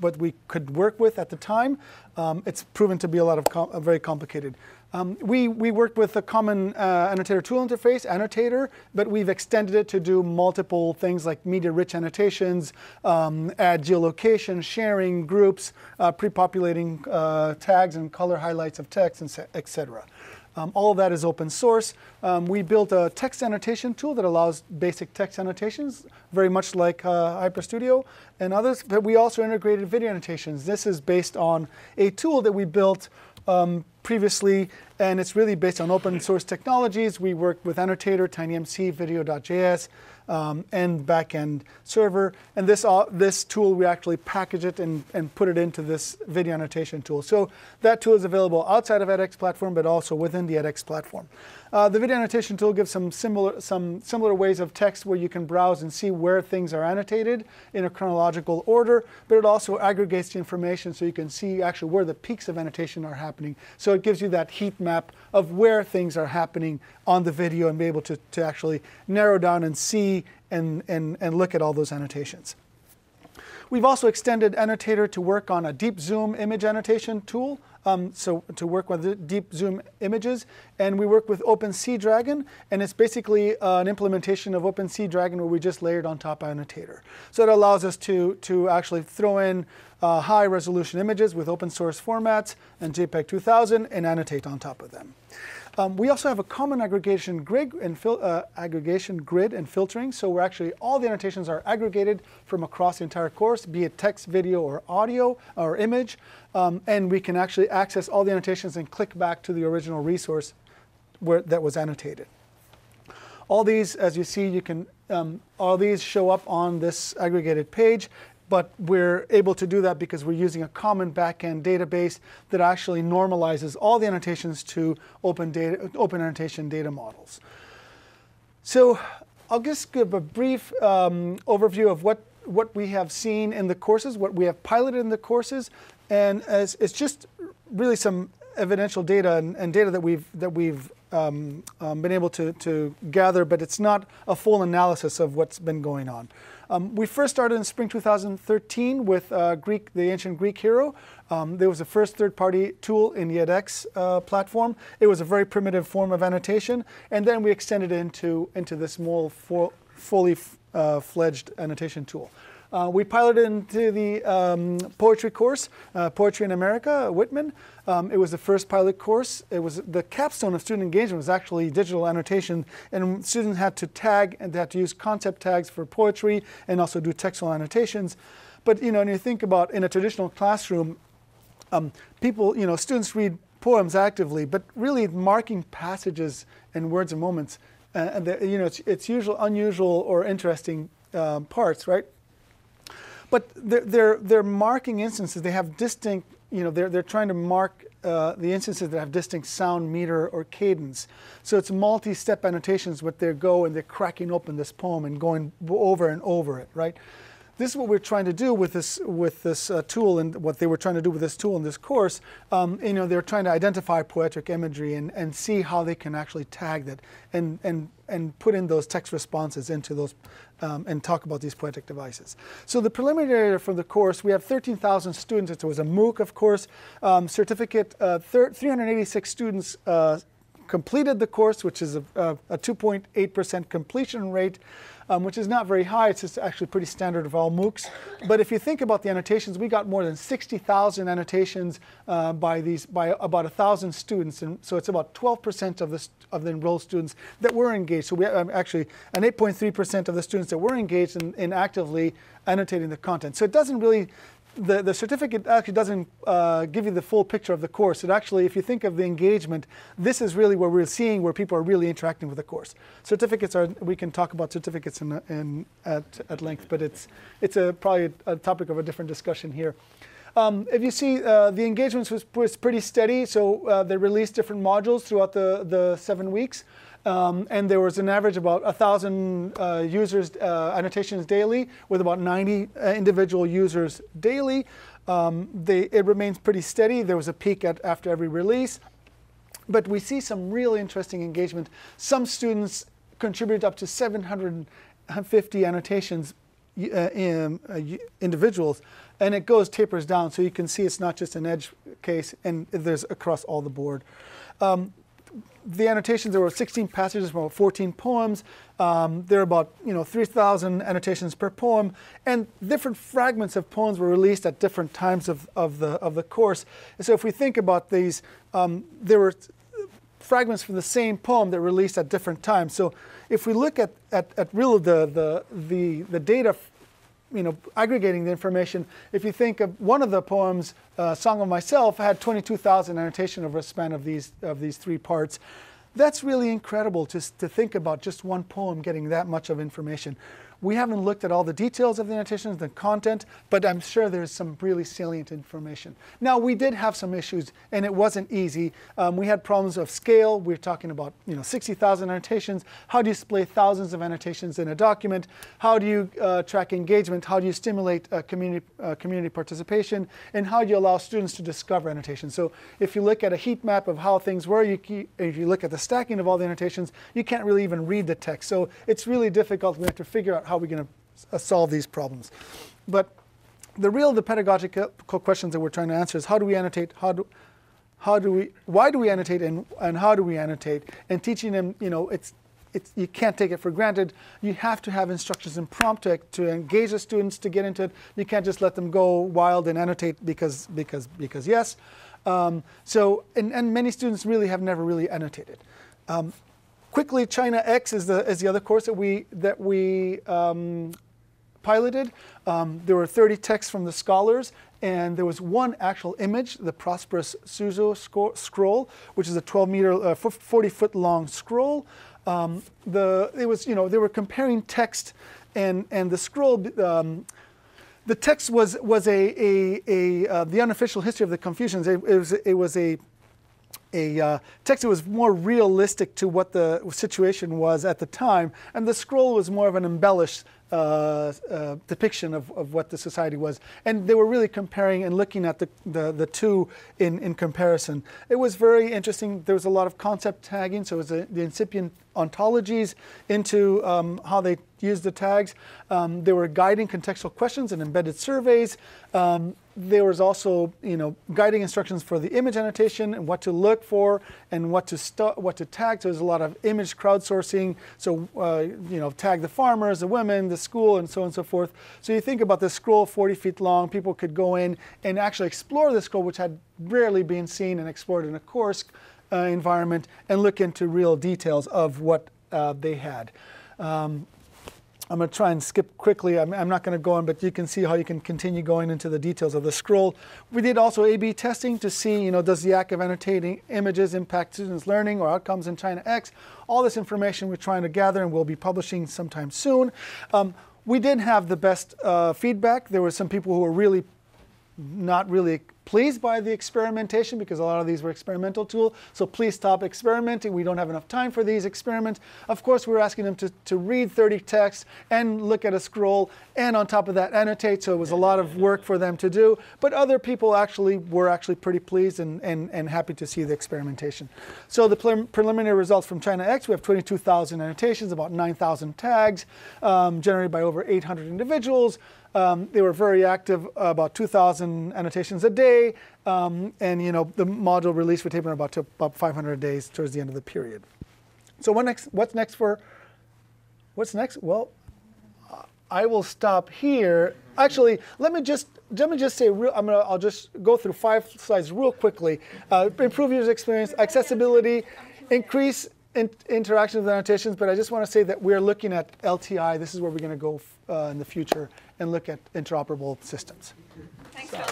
Speaker 5: what we could work with at the time. It's proven to be a lot of very complicated. We worked with a common annotator tool interface, Annotator, but we've extended it to do multiple things like media-rich annotations, add geolocation, sharing, groups, pre-populating tags and color highlights of text, etc. All of that is open source. We built a text annotation tool that allows basic text annotations, very much like HyperStudio and others, but we also integrated video annotations. This is based on a tool that we built previously, and it's really based on open source technologies. We worked with Annotator, TinyMC, Video.js, and backend server. And this tool, we actually package it and put it into this video annotation tool. So that tool is available outside of edX platform, but also within the edX platform. The video annotation tool gives some similar ways of text where you can browse and see where things are annotated in a chronological order, but it also aggregates the information so you can see actually where the peaks of annotation are happening. So it gives you that heat map of where things are happening on the video and be able to actually narrow down and see and look at all those annotations. We've also extended Annotator to work on a deep zoom image annotation tool, so to work with the deep zoom images. And we work with OpenSeaDragon, and it's basically an implementation of OpenSeaDragon where we just layered on top Annotator. So it allows us to actually throw in high resolution images with open source formats and JPEG 2000 and annotate on top of them. We also have a common aggregation grid and filtering. So we're actually, all the annotations are aggregated from across the entire course, be it text, video, or audio, or image. And we can actually access all the annotations and click back to the original resource that was annotated. All these, as you see, all these show up on this aggregated page. But we're able to do that because we're using a common backend database that actually normalizes all the annotations to open annotation data models. So I'll just give a brief overview of what we have seen in the courses, what we have piloted in the courses, and it's just really some evidential data and data that we've been able to gather, but it's not a full analysis of what's been going on. We first started in spring 2013 with the Ancient Greek Hero. There was the first third-party tool in the edX platform. It was a very primitive form of annotation, and then we extended it into this more fully fledged annotation tool. We piloted into the poetry course, Poetry in America, Whitman. It was the first pilot course. It was the capstone of student engagement was actually digital annotation, and students had to tag and they had to use concept tags for poetry and also do textual annotations. But when you think about in a traditional classroom, students read poems actively, but really marking passages and words and moments, it's usually unusual or interesting parts, right? But they're marking instances. They have distinct, they're trying to mark the instances that have distinct sound, meter, or cadence. So it's multi-step annotations where they go and they're cracking open this poem and going over and over it, right? This is what we're trying to do with this tool, and what they were trying to do with this tool in this course. They're trying to identify poetic imagery and see how they can actually tag that and put in those text responses into those and talk about these poetic devices. So the preliminary data for the course, we have 13,000 students. It was a MOOC, of course. Certificate, 386 students completed the course, which is a 2.8% completion rate, which is not very high. It's just actually pretty standard of all MOOCs. But if you think about the annotations, we got more than 60,000 annotations by about 1,000 students, and so it's about 12% of the enrolled students that were engaged. So we have actually an 8.3% of the students that were engaged in actively annotating the content. So it doesn't really. The certificate actually doesn't give you the full picture of the course. It actually, if you think of the engagement, this is really where we're seeing where people are really interacting with the course. Certificates we can talk about certificates at length, but it's probably a topic of a different discussion here. If you see, the engagement was pretty steady, so they released different modules throughout the 7 weeks. And there was an average about 1,000 users annotations daily, with about 90 individual users daily. It remains pretty steady. There was a peak after every release. But we see some real interesting engagement. Some students contributed up to 750 annotations individuals, and it tapers down. So you can see it's not just an edge case, and there's across all the board. The annotations, there were 16 passages, about 14 poems. There are about 3,000 annotations per poem, and different fragments of poems were released at different times of the course. And so if we think about these, there were fragments from the same poem that were released at different times. So if we look at really the data, aggregating the information, if you think of one of the poems, Song of Myself, had 22,000 annotations over a span of these 3 parts. That's really incredible to think about just one poem getting that much of information. We haven't looked at all the details of the annotations, the content, but I'm sure there's some really salient information. Now, we did have some issues, and it wasn't easy. We had problems of scale. We're talking about 60,000 annotations. How do you display thousands of annotations in a document? How do you track engagement? How do you stimulate community participation? And how do you allow students to discover annotations? So if you look at a heat map of how things were, if you look at the stacking of all the annotations, you can't really even read the text. So it's really difficult. We have to figure out how we're going to solve these problems. But the pedagogical questions that we're trying to answer is how do we annotate, why do we annotate, and how do we annotate? And teaching them, you can't take it for granted. You have to have instructions and prompt to engage the students to get into it. You can't just let them go wild and annotate because yes. And many students really have never really annotated. Quickly, China X is the other course that we piloted. There were 30 texts from the scholars, and there was one actual image, the Prosperous Suzhou scroll, which is a 12-meter, 40-foot long scroll. They were comparing text, and the scroll. The text was the unofficial history of the Confucians. It was a text that was more realistic to what the situation was at the time, and the scroll was more of an embellished depiction of what the society was. And they were really comparing and looking at the two in comparison. It was very interesting. There was a lot of concept tagging, so it was the incipient ontologies into how they used the tags. There were guiding contextual questions and embedded surveys. There was also, guiding instructions for the image annotation and what to look for and what to tag. So there's a lot of image crowdsourcing. So, tag the farmers, the women, the school, and so on and so forth. So you think about this scroll, 40 feet long. People could go in and actually explore the scroll, which had rarely been seen and explored in a course environment, and look into real details of what they had. I'm going to try and skip quickly. I'm not going to go on, but you can see how you can continue going into the details of the scroll. We did also A/B testing to see, does the act of annotating images impact students' learning or outcomes in China X? All this information we're trying to gather, and we'll be publishing sometime soon. We did have the best feedback. There were some people who were really not really pleased by the experimentation, because a lot of these were experimental tools. So please stop experimenting. We don't have enough time for these experiments. Of course, we were asking them to read 30 texts and look at a scroll, and on top of that, annotate. So it was a lot of work for them to do. But other people were pretty pleased and happy to see the experimentation. So the preliminary results from China X, we have 22,000 annotations, about 9,000 tags, generated by over 800 individuals. They were very active, about 2,000 annotations a day, and the module release would take about 500 days towards the end of the period. So what's next? Well, I will stop here. Actually, let me just say, I'll just go through 5 slides real quickly. Improve user experience, accessibility, increase interaction with annotations, but I just want to say that we're looking at LTI. This is where we're going to go in the future and look at interoperable systems.
Speaker 1: Thanks, Phil.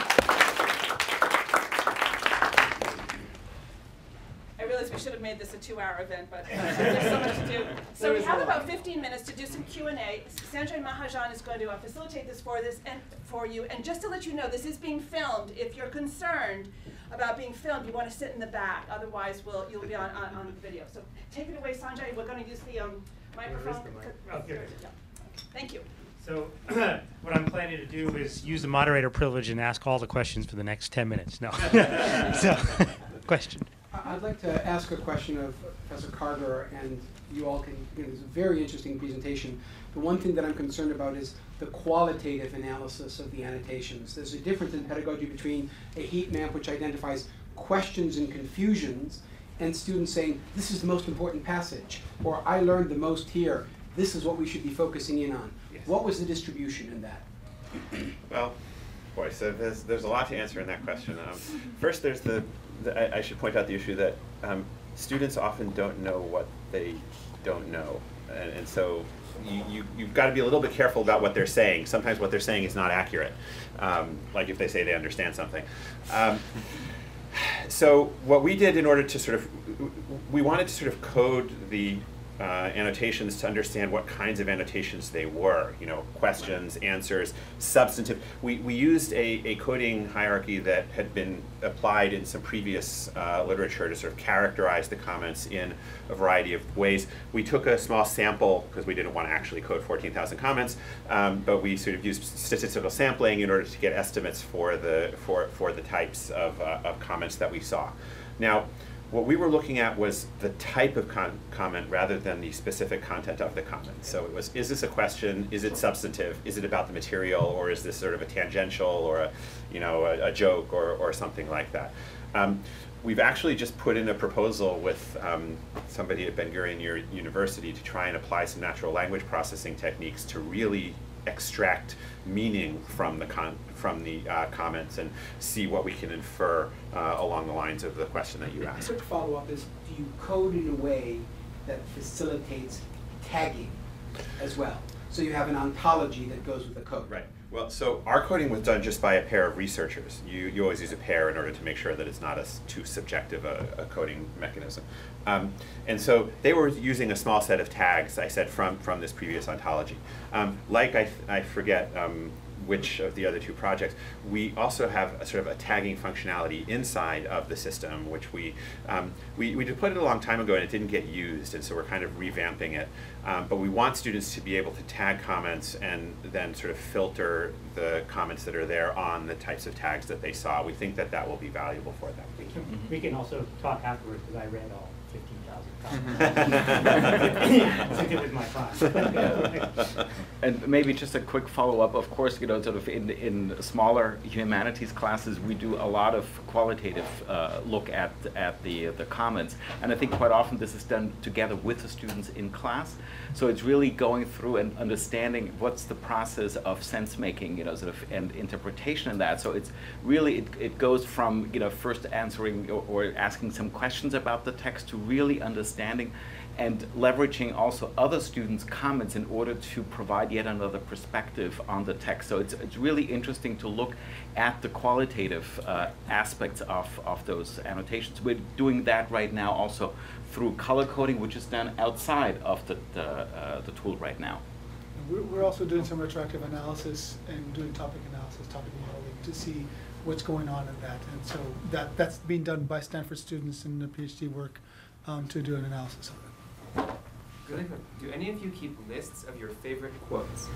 Speaker 1: I realize we should have made this a 2-hour event, but there's so much to do. So we have about 15 minutes to do some Q&A. Sanjay Mahajan is going to facilitate this for you. And just to let you know, this is being filmed. If you're concerned about being filmed, you want to sit in the back. Otherwise, you'll be on the video. So take it away, Sanjay. We're going to use the microphone.
Speaker 6: Okay.
Speaker 1: Thank you.
Speaker 6: So what I'm planning to do is use the moderator privilege and ask all the questions for the next 10 minutes. No. So, question.
Speaker 7: I'd like to ask a question of Professor Carter, and you all can, it's a very interesting presentation. The one thing that I'm concerned about is the qualitative analysis of the annotations. There's a difference in pedagogy between a heat map which identifies questions and confusions and students saying, this is the most important passage, or I learned the most here, this is what we should be focusing in on.
Speaker 2: Yes.
Speaker 7: What was the distribution in that?
Speaker 2: Well, boy, so there's a lot to answer in that question. First, there's I should point out the issue that students often don't know what they don't know. And so you've got to be a little bit careful about what they're saying. Sometimes what they're saying is not accurate, like if they say they understand something. So what we did in order to we wanted to code the annotations to understand what kinds of annotations they were, questions, answers, substantive. We used a coding hierarchy that had been applied in some previous literature to characterize the comments in a variety of ways. We took a small sample because we didn't want to actually code 14,000 comments, but we used statistical sampling in order to get estimates for the types of comments that we saw. Now, what we were looking at was the type of comment rather than the specific content of the comment. So it was, is this a question? Is it substantive? Is it about the material? Or is this sort of a tangential or a joke or something like that? We've actually just put in a proposal with somebody at Ben-Gurion University to try and apply some natural language processing techniques to really extract meaning from the comments and see what we can infer along the lines of the question that you asked.
Speaker 7: A quick follow-up is, do you code in a way that facilitates tagging as well? So you have an ontology that goes with the code.
Speaker 2: Right. Well, so our coding was done just by a pair of researchers. You always use a pair in order to make sure that it's not too subjective a coding mechanism. And so they were using a small set of tags, I said, from this previous ontology. I forget which of the other two projects, we also have a tagging functionality inside of the system, which we deployed it a long time ago and it didn't get used, and so we're kind of revamping it. But we want students to be able to tag comments and then filter the comments that are there on the types of tags that they saw. We think that that will be valuable for them.
Speaker 6: We can also talk afterwards because I read all 15,000 comments. I did with my class.
Speaker 3: And maybe just a quick follow-up. Of course, in smaller humanities classes, we do a lot of qualitative look at the comments, and I think quite often this is done together with the students in class. So it's really going through and understanding what's the process of sense making, and interpretation in that. So it's really it goes from first answering or asking some questions about the text to really understanding and leveraging also other students' comments in order to provide yet another perspective on the text. So it's really interesting to look at the qualitative aspects of those annotations. We're doing that right now also through color coding, which is done outside of the tool right now.
Speaker 5: We're also doing some retroactive analysis and doing topic analysis, topic modeling to see what's going on in that. And so that's being done by Stanford students in the PhD work to do an analysis of it.
Speaker 8: Really quick, do any of you keep lists of your favorite quotes?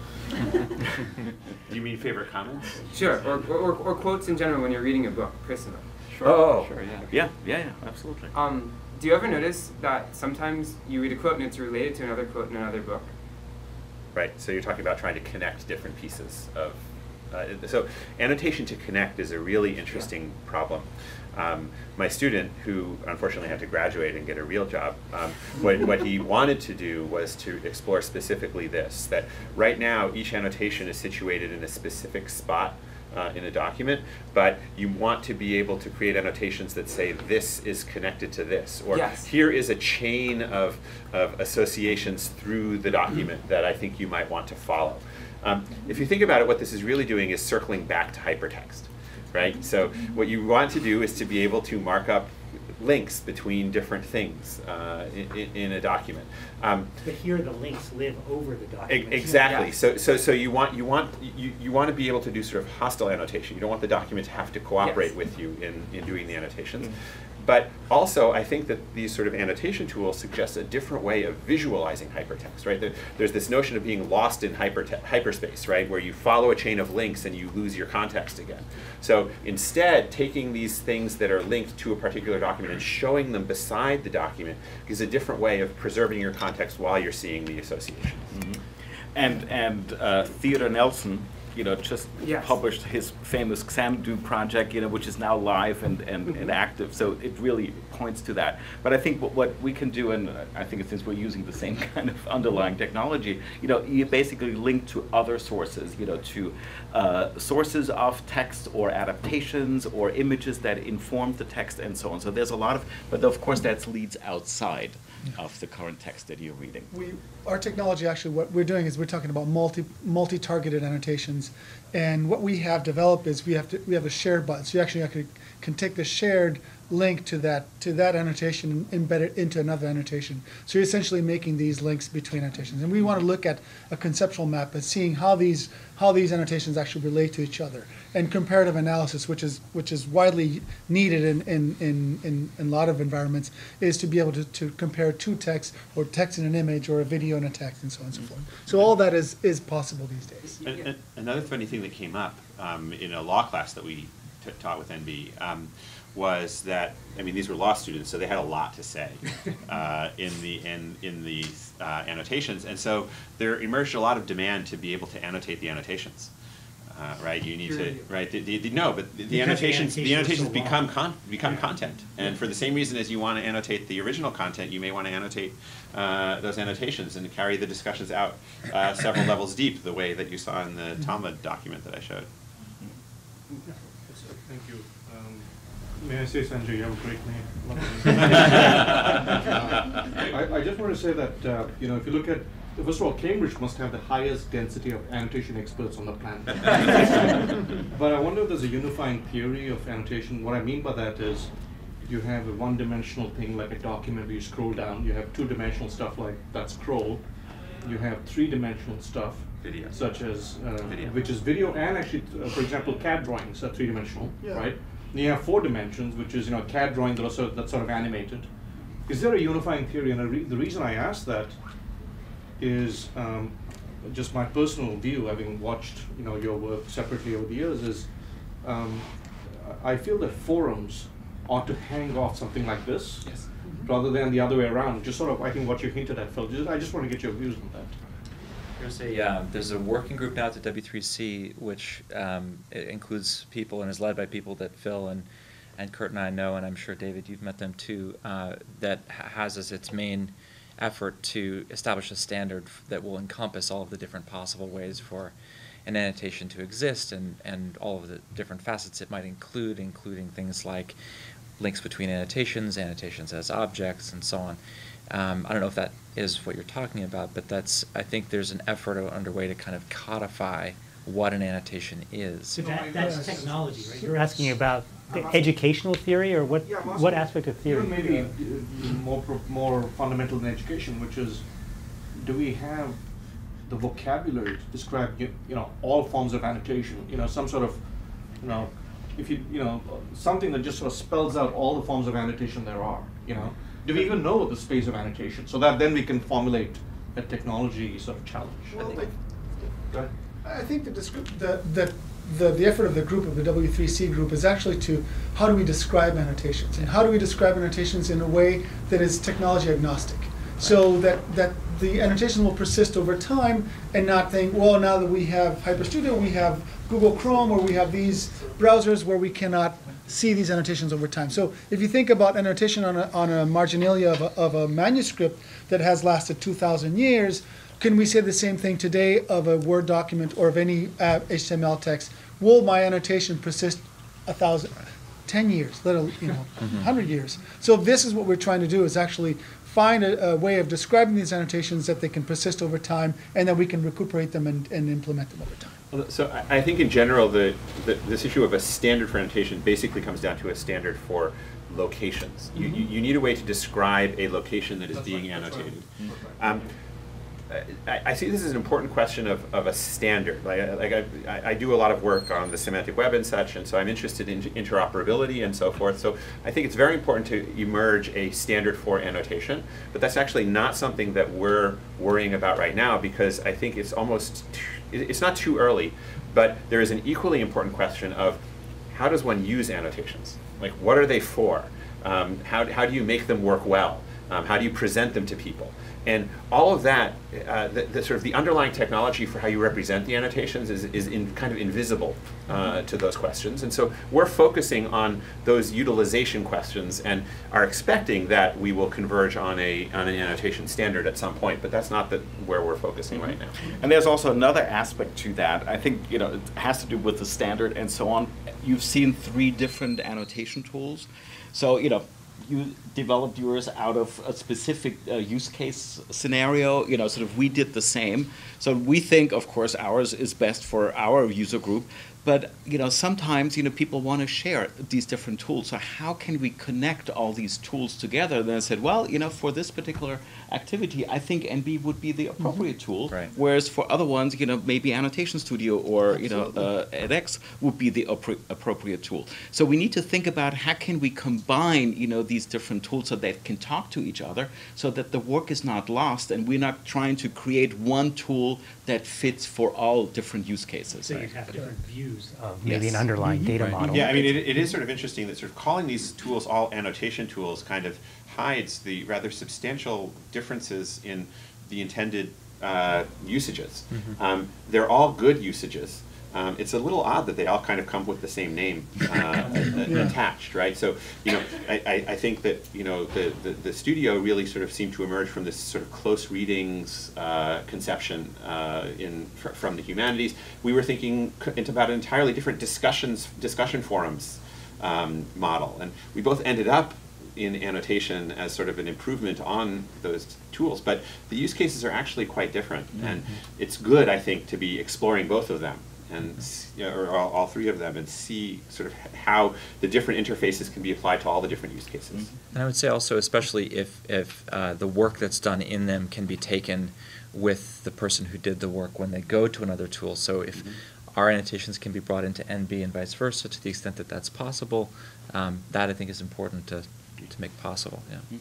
Speaker 2: You mean favorite comments?
Speaker 8: Sure, or quotes in general when you're reading a book, Christopher.
Speaker 3: Sure. Oh, sure, yeah. Yeah, absolutely.
Speaker 8: Do you ever notice that sometimes you read a quote and it's related to another quote in another book?
Speaker 2: Right, so you're talking about trying to connect different pieces of, so annotation to connect is a really interesting problem. My student, who unfortunately had to graduate and get a real job, what he wanted to do was to explore specifically this, that right now each annotation is situated in a specific spot in a document, but you want to be able to create annotations that say this is connected to this, or
Speaker 8: yes,
Speaker 2: here is a chain of associations through the document that I think you might want to follow. If you think about it, what this is really doing is circling back to hypertext, right? So what you want to do is to be able to mark up links between different things in a document.
Speaker 6: But here the links live over the document.
Speaker 2: Exactly.
Speaker 8: Yeah.
Speaker 2: So you want to be able to do sort of hostile annotation. You don't want the document to have to cooperate
Speaker 8: yes,
Speaker 2: with you in doing the annotations. But also, I think that these sort of annotation tools suggest a different way of visualizing hypertext, right? There's this notion of being lost in hyperspace, right? Where you follow a chain of links and you lose your context again. So instead, taking these things that are linked to a particular document and showing them beside the document is a different way of preserving your context while you're seeing the associations.
Speaker 3: Mm-hmm. And Theodore Nelson, just published his famous Xanadu project, which is now live and active. So it really points to that. But I think what we can do, and I think since we're using the same kind of underlying technology, you basically link to other sources, to sources of text or adaptations or images that inform the text and so on. So there's a lot of, but of course that leads outside of the current text that you're reading.
Speaker 5: Our technology, actually, what we're doing is we're talking about multi-targeted annotations, and what we have developed is we have a shared button. So you actually can take the shared link to that annotation and embed it into another annotation. So you're essentially making these links between annotations, and we want to look at a conceptual map and seeing how these annotations actually relate to each other. And comparative analysis, which is widely needed in a lot of environments, is to be able to compare two texts, or text in an image, or a video and a text, and so on and so forth. So all that is possible these days.
Speaker 2: And another funny thing that came up in a law class that we taught with NB was that, these were law students, so they had a lot to say in the annotations, and so there emerged a lot of demand to be able to annotate the annotations. Right, you need to the annotations become content, and for the same reason as you want to annotate the original content, you may want to annotate those annotations and carry the discussions out several levels deep, the way that you saw in the Talmud document that I showed.
Speaker 9: Thank you. May I say, Sanjay, you have a great name. I just want to say that if you look at, first of all, Cambridge must have the highest density of annotation experts on the planet. But I wonder if there's a unifying theory of annotation. What I mean by that is you have a one-dimensional thing like a document where you scroll down. You have two-dimensional stuff like that scroll. You have three-dimensional stuff,
Speaker 2: Video.
Speaker 9: such as
Speaker 2: Video.
Speaker 9: which is video, and actually, for example, CAD drawings are three-dimensional,
Speaker 5: Yeah.
Speaker 9: right? And you have 4 dimensions, which is CAD drawing that's sort of animated. Is there a unifying theory? And the reason I ask that is just my personal view, having watched your work separately over the years, is I feel that forums ought to hang off something like this, rather than the other way around. Just sort of, I think what you hinted at, Phil. I just want to get your views on that.
Speaker 4: There's a working group now at the W3C, which it includes people and is led by people that Phil and Kurt and I know, and I'm sure, David, you've met them too, that has as its main effort to establish a standard that will encompass all of the different possible ways for an annotation to exist, and all of the different facets it might include, including things like links between annotations as objects, and so on. I don't know if that is what you're talking about, but I think there's an effort underway to kind of codify what an annotation is.
Speaker 6: So that's technology, right? You're asking about the educational theory, or what aspect of theory?
Speaker 9: Maybe more fundamental than education, which is, do we have the vocabulary to describe all forms of annotation? Some sort of if something that just sort of spells out all the forms of annotation there are. Do we even know the space of annotation, so that then we can formulate a technology sort of challenge?
Speaker 5: Well, I think the effort of the group, of the W3C group, is actually to how do we describe annotations, and how do we describe annotations in a way that is technology agnostic, so that the annotation will persist over time, and not think, well, now that we have HyperStudio, we have Google Chrome, or we have these browsers where we cannot see these annotations over time. So if you think about annotation on a marginalia of a manuscript that has lasted 2,000 years, can we say the same thing today of a Word document or of any HTML text? Will my annotation persist 10 years, let alone 100 years? So this is what we're trying to do, is actually find a way of describing these annotations that they can persist over time, and that we can recuperate them and implement them over time.
Speaker 2: So I think in general, this issue of a standard for annotation basically comes down to a standard for locations. You need a way to describe a location that is being annotated. I see this as an important question of a standard. I do a lot of work on the semantic web and such, and so I'm interested in interoperability and so forth. So I think it's very important to emerge a standard for annotation, but that's actually not something that we're worrying about right now, because I think it's it's not too early, but there is an equally important question of how does one use annotations? Like, what are they for? How do you make them work well? How do you present them to people? And all of that, the sort of the underlying technology for how you represent the annotations is kind of invisible to those questions. And so we're focusing on those utilization questions and are expecting that we will converge on an annotation standard at some point, but that's not where we're focusing right now.
Speaker 3: And there's also another aspect to that. I think it has to do with the standard and so on. You've seen 3 different annotation tools. So, you developed yours out of a specific use case scenario. Sort of we did the same. So we think, of course, ours is best for our user group. But sometimes people want to share these different tools. So how can we connect all these tools together? Then I said, well, for this particular activity, I think NB would be the appropriate tool. Right. Whereas for other ones, maybe Annotation Studio or edX would be the appropriate tool. So we need to think about how can we combine these different tools so they can talk to each other, so that the work is not lost and we're not trying to create one tool that fits for all different use cases.
Speaker 6: So you have different views of maybe an underlying data model.
Speaker 2: Yeah, I mean, it is sort of interesting that sort of calling these tools all annotation tools kind of hides the rather substantial differences in the intended usages. They're all good usages. It's a little odd that they all kind of come with the same name attached, right? So, I think that the studio really sort of seemed to emerge from this sort of close readings conception from the humanities. We were thinking about an entirely different discussion forums model, and we both ended up in annotation as sort of an improvement on those tools, but the use cases are actually quite different, and it's good, I think, to be exploring both of them and or all 3 of them, and see sort of how the different interfaces can be applied to all the different use cases.
Speaker 4: And I would say also, especially if the work that's done in them can be taken with the person who did the work when they go to another tool. So if our annotations can be brought into NB and vice versa, to the extent that that's possible, that I think is important to make possible. Yeah.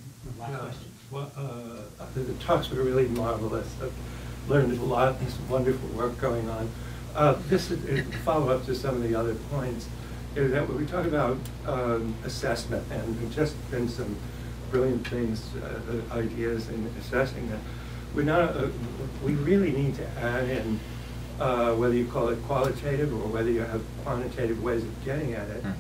Speaker 10: Well, the talks were really marvelous. I've learned a lot. There's wonderful work going on. This is a follow-up to some of the other points, is that when we talk about assessment, and there's just been some brilliant things, ideas in assessing that, we really need to add in, whether you call it qualitative or whether you have quantitative ways of getting at it,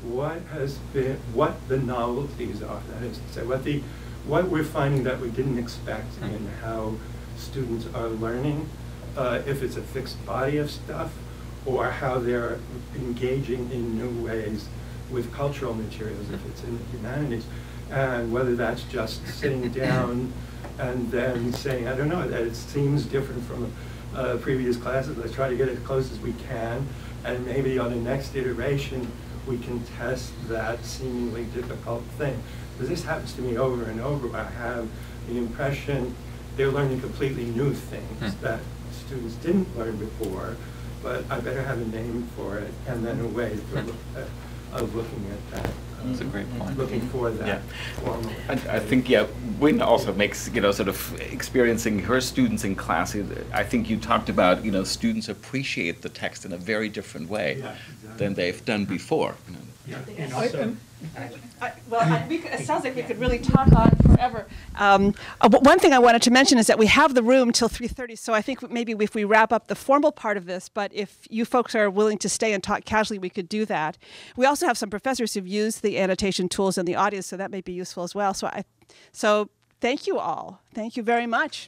Speaker 10: what the novelties are. That is to say, what we're finding that we didn't expect in how students are learning, if it's a fixed body of stuff, or how they're engaging in new ways with cultural materials, if it's in the humanities, and whether that's just sitting down and then saying, I don't know, that it seems different from previous classes, let's try to get as close as we can, and maybe on the next iteration we can test that seemingly difficult thing. Because this happens to me over and over. I have the impression they're learning completely new things that students didn't learn before, but I better have a name for it and then a way of looking at that.
Speaker 3: That's a great point.
Speaker 10: Looking for that.
Speaker 3: Yeah. I think, Wynn also makes, sort of experiencing her students in class. I think you talked about, students appreciate the text in a very different way than they've done before.
Speaker 6: Yeah. And also,
Speaker 1: it sounds like we could really talk on forever. One thing I wanted to mention is that we have the room till 3:30, so I think maybe if we wrap up the formal part of this, but if you folks are willing to stay and talk casually, we could do that. We also have some professors who've used the annotation tools in the audience, so that may be useful as well. So thank you all. Thank you very much.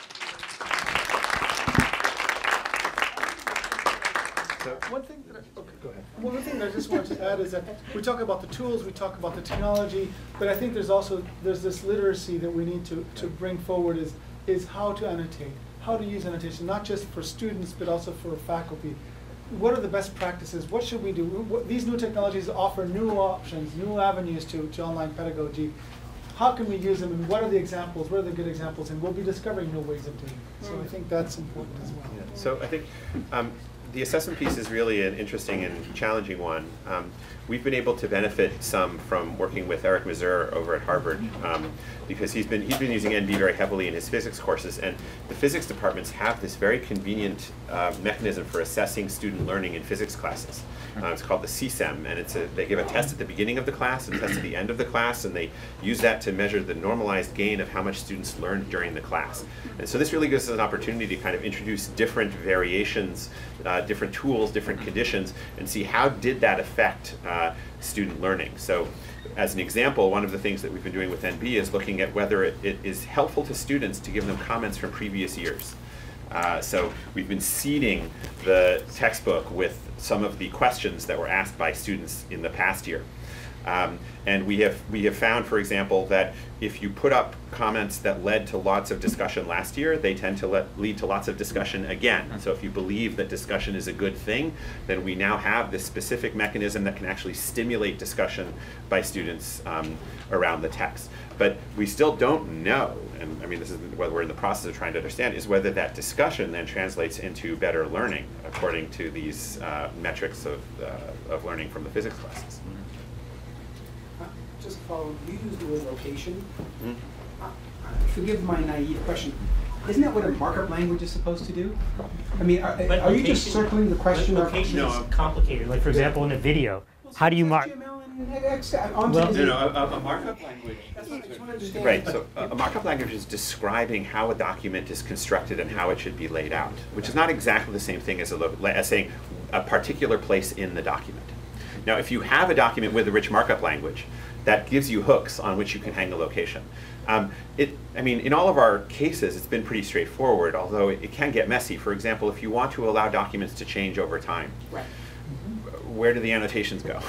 Speaker 5: One thing that I just wanted to add is that we talk about the tools, we talk about the technology, but I think there's this literacy that we need to bring forward is how to annotate, how to use annotation, not just for students but also for faculty. What are the best practices? What should we do? These new technologies offer new options, new avenues to online pedagogy. How can we use them, and what are the examples? What are the good examples? And we'll be discovering new ways of doing it. So I think that's important as well.
Speaker 2: Yeah. So I think the assessment piece is really an interesting and challenging one. We've been able to benefit some from working with Eric Mazur over at Harvard, because he's been using NB very heavily in his physics courses, and the physics departments have this very convenient mechanism for assessing student learning in physics classes. It's called the CSEM, and they give a test at the beginning of the class and a test at the end of the class, and they use that to measure the normalized gain of how much students learned during the class. And so this really gives us an opportunity to kind of introduce different variations, different tools, different conditions, and see how did that affect student learning. So as an example, one of the things that we've been doing with NB is looking at whether it is helpful to students to give them comments from previous years. So we've been seeding the textbook with some of the questions that were asked by students in the past year. And we have found, for example, that if you put up comments that led to lots of discussion last year, they tend to lead to lots of discussion again. So if you believe that discussion is a good thing, then we now have this specific mechanism that can actually stimulate discussion by students around the text. But we still don't know, and I mean, this is what we're in the process of trying to understand, is whether that discussion then translates into better learning according to these metrics of learning from the physics classes.
Speaker 7: Just to follow, you used the word location. Forgive my naive question. Isn't that what a markup language is supposed to do? I mean, are you just circling the question of...
Speaker 6: Location is complicated. Like, for example, in a video, how do you mark?
Speaker 2: A markup language. Right, so a markup language is describing how a document is constructed and how it should be laid out, which is not exactly the same thing as saying a particular place in the document. Now, if you have a document with a rich markup language, that gives you hooks on which you can hang a location. I mean, in all of our cases, it's been pretty straightforward, although it can get messy. For example, if you want to allow documents to change over time, right. Where do the annotations go?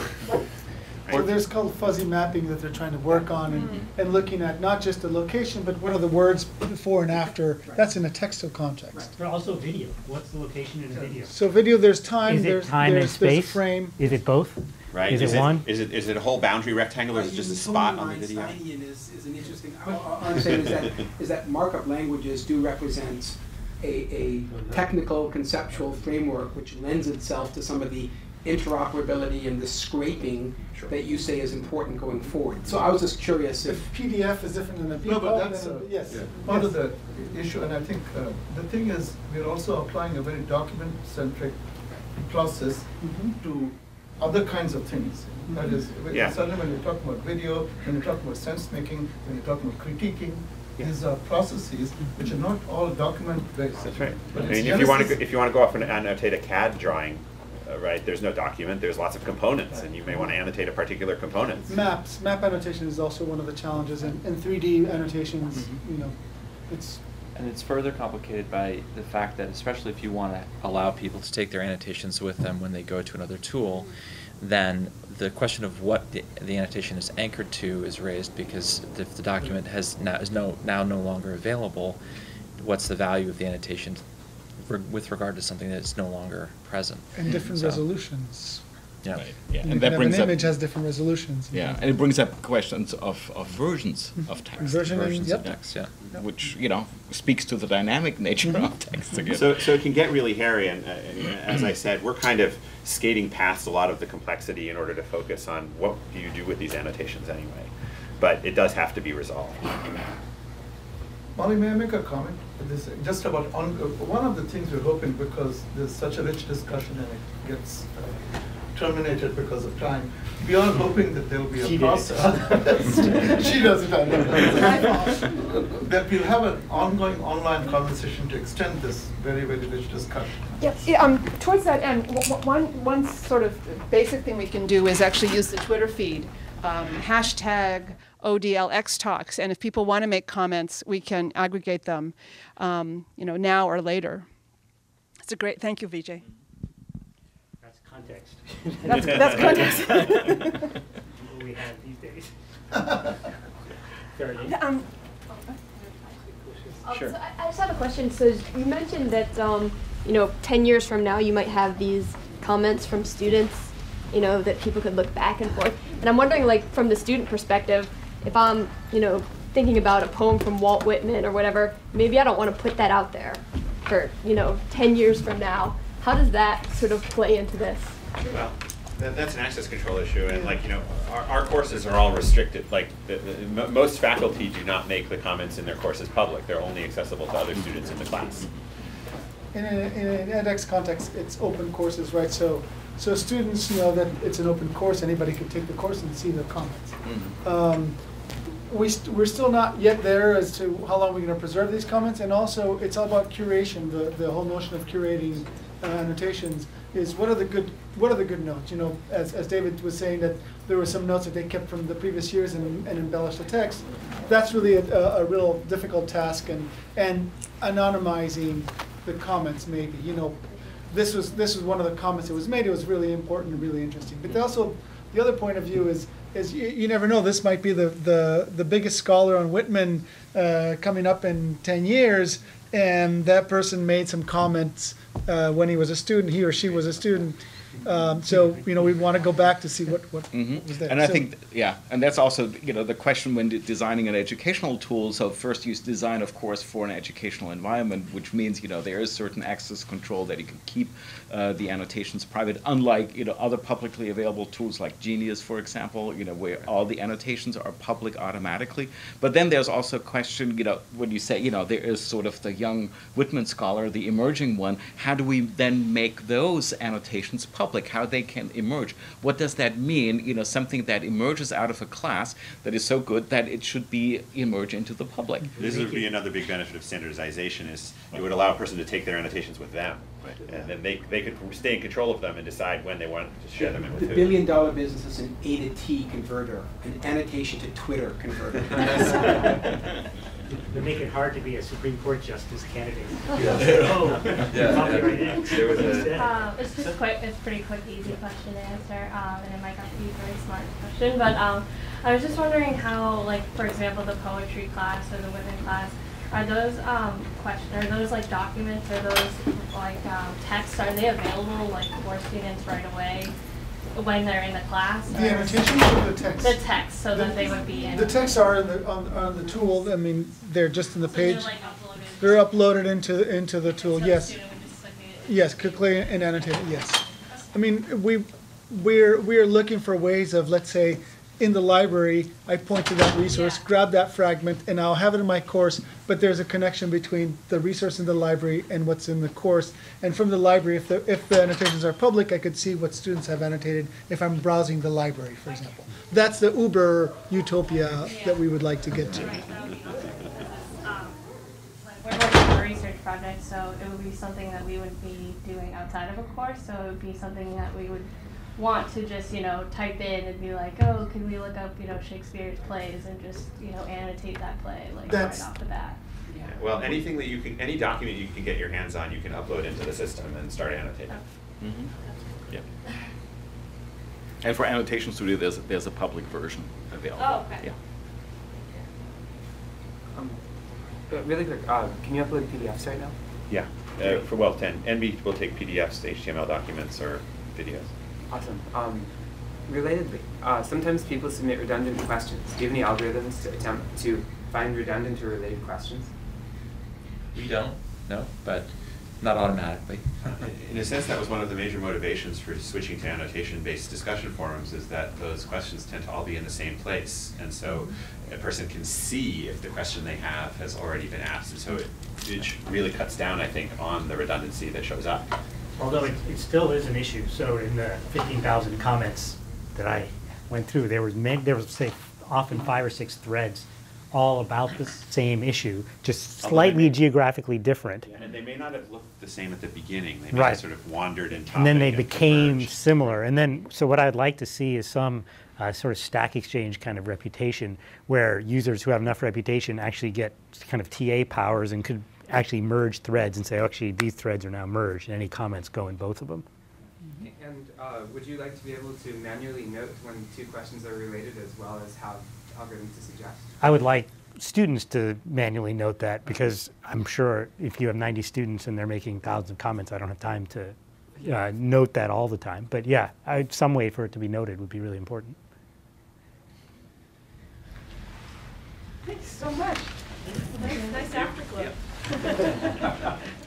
Speaker 5: So there's called fuzzy mapping that they're trying to work on, and looking at not just the location, but what are the words before and after. Right. That's in a textual context.
Speaker 6: But also video. What's the location in a video?
Speaker 5: So video, there's time,
Speaker 6: there's time and space?
Speaker 5: There's a frame.
Speaker 6: Is it both?
Speaker 2: Right.
Speaker 6: Is it one?
Speaker 2: Is it a whole boundary rectangle, or is it just a spot on the video?
Speaker 7: Is an interesting. All I'm saying is that markup languages do represent a technical conceptual framework which lends itself to some of the interoperability and the scraping that you say is important going forward. So I was just curious if
Speaker 5: PDF is different than a PDF.
Speaker 11: No, but that's part of the issue, and I think the thing is we're also applying a very document-centric process to other kinds of things. That is, suddenly when you're talking about video, when you're talking about sense making, when you're talking about critiquing, these are processes which are not all document-based.
Speaker 2: That's right. I mean, if you want to go off and annotate a CAD drawing, right, there's no document, there's lots of components, and you may want to annotate a particular component.
Speaker 5: Map annotation is also one of the challenges, and 3D annotations, you know, it's...
Speaker 4: And it's further complicated by the fact that, especially if you want to allow people to take their annotations with them when they go to another tool, then the question of what the annotation is anchored to is raised, because if the document is now no longer available, what's the value of the annotation with regard to something that is no longer present?
Speaker 5: And different resolutions.
Speaker 4: Yeah.
Speaker 12: Right. Yeah.
Speaker 5: And that brings an image has different resolutions.
Speaker 12: Yeah, and it brings up questions of versions of text.
Speaker 5: Versions
Speaker 12: of text, which, you know, speaks to the dynamic nature of text again.
Speaker 2: So it can get really hairy, and as I said, we're kind of skating past a lot of the complexity in order to focus on what do you do with these annotations anyway. But it does have to be resolved.
Speaker 11: Molly, may I make a comment? This, just about one of the things we're hoping, because there's such a rich discussion and it gets terminated because of time, we are hoping that there will be a process. She does it. That we'll have an ongoing online conversation to extend this very, very rich discussion.
Speaker 1: Yes. Towards that end, one sort of basic thing we can do is actually use the Twitter feed, hashtag ODLX Talks, and if people want to make comments, we can aggregate them, you know, now or later. It's a great. Thank you, Vijay.
Speaker 6: That's context.
Speaker 1: That's context.
Speaker 6: What we have these days.
Speaker 13: Sure. So I just have a question. So you mentioned that you know, 10 years from now, you might have these comments from students, you know, that people could look back and forth. And I'm wondering, like, from the student perspective, if I'm, you know, thinking about a poem from Walt Whitman or whatever, maybe I don't want to put that out there for, you know, 10 years from now. how does that sort of play into this?
Speaker 2: Well, that's an access control issue, and our courses are all restricted. Like most faculty do not make the comments in their courses public. They're only accessible to other students in the class.
Speaker 5: In an edX context, it's open courses, right? So students know that it's an open course. Anybody can take the course and see the comments. We're still not yet there as to how long we're going to preserve these comments, and also it's all about curation. The whole notion of curating annotations is what are the good notes? You know, as David was saying, that there were some notes that they kept from the previous years and embellished the text. That's really a real difficult task, and anonymizing the comments maybe. You know, this was one of the comments that was made. It was really important and really interesting. But also the other point of view is you never know. This might be the biggest scholar on Whitman coming up in 10 years, and that person made some comments when he was a student, he or she was a student. So we want to go back to see what was there.
Speaker 12: And I think, and that's also the question when designing an educational tool. So first you design, of course, for an educational environment, which means there is certain access control that you can keep the annotations private, unlike other publicly available tools like Genius, for example, where all the annotations are public automatically. But then there's also a question, when you say there is sort of the young Whitman scholar, the emerging one. How do we then make those annotations public? How they can emerge? What does that mean? Something that emerges out of a class that is so good that it should emerge into the public.
Speaker 2: This would be another big benefit of standardization. Is it would allow a person to take their annotations with them, and then they could stay in control of them and decide when they want to share them.
Speaker 7: The billion-dollar business is an A to T converter, an annotation to Twitter converter.
Speaker 6: They make it hard to be a Supreme Court justice candidate.
Speaker 14: It's just it's pretty quick, easy question to answer, and it might not be a very smart question. But I was just wondering how, for example, the poetry class or the Whitman class, are those documents, or those texts, are they available for students right away when they're in the class?
Speaker 5: The annotations or the text?
Speaker 14: The text, so that they would be in.
Speaker 5: The texts are on the tool. I mean, they're just in the page.
Speaker 14: They're
Speaker 5: uploaded into the tool.
Speaker 14: So
Speaker 5: yes.
Speaker 14: The student would just click it.
Speaker 5: Yes, quickly and annotate it. Yes. I mean, we're looking for ways of, let's say, in the library, I point to that resource, grab that fragment, and I'll have it in my course, but there's a connection between the resource in the library and what's in the course. And from the library, if the annotations are public, I could see what students have annotated if I'm browsing the library, for example. That's the uber utopia that we would like to get to.
Speaker 14: We're working on a research project, so it would be something that we would be doing outside of a course, so it would be something that we would want to just, type in and be like, oh, can we look up, Shakespeare's plays, and just, annotate that play, right off the bat.
Speaker 2: Yeah. Well, anything that any document you can get your hands on, you can upload into the system and start annotating.
Speaker 12: Yeah. And for Annotation Studio, there's a public version available.
Speaker 14: Oh, okay.
Speaker 12: Yeah.
Speaker 8: Really quick, can you upload PDFs right now?
Speaker 2: Yeah. NB will take PDFs, HTML documents, or videos.
Speaker 8: Awesome. Relatedly, sometimes people submit redundant questions. Do you have any algorithms to attempt to find redundant or related questions?
Speaker 4: We don't, no, but not automatically.
Speaker 2: In a sense, that was one of the major motivations for switching to annotation-based discussion forums, is that those questions tend to all be in the same place. And so a person can see if the question they have has already been asked. And so it really cuts down, I think, on the redundancy that shows up.
Speaker 6: Although it still is an issue. So in the 15,000 comments that I went through, there was say often 5 or 6 threads all about the same issue, just slightly geographically different.
Speaker 2: Yeah, and they may not have looked the same at the beginning. They may
Speaker 6: Right.
Speaker 2: have sort of wandered in topic.
Speaker 6: And then they became similar. And then, so what I'd like to see is some sort of Stack Exchange kind of reputation, where users who have enough reputation actually get kind of TA powers and could actually merge threads and say, oh, actually, these threads are now merged, and any comments go in both of them.
Speaker 8: And would you like to be able to manually note when 2 questions are related, as well as have algorithms to suggest?
Speaker 6: I would like students to manually note that, because I'm sure if you have 90 students and they're making thousands of comments, I don't have time to note that all the time. But yeah, some way for it to be noted would be really important.
Speaker 1: Thanks so much. Nice afterglow.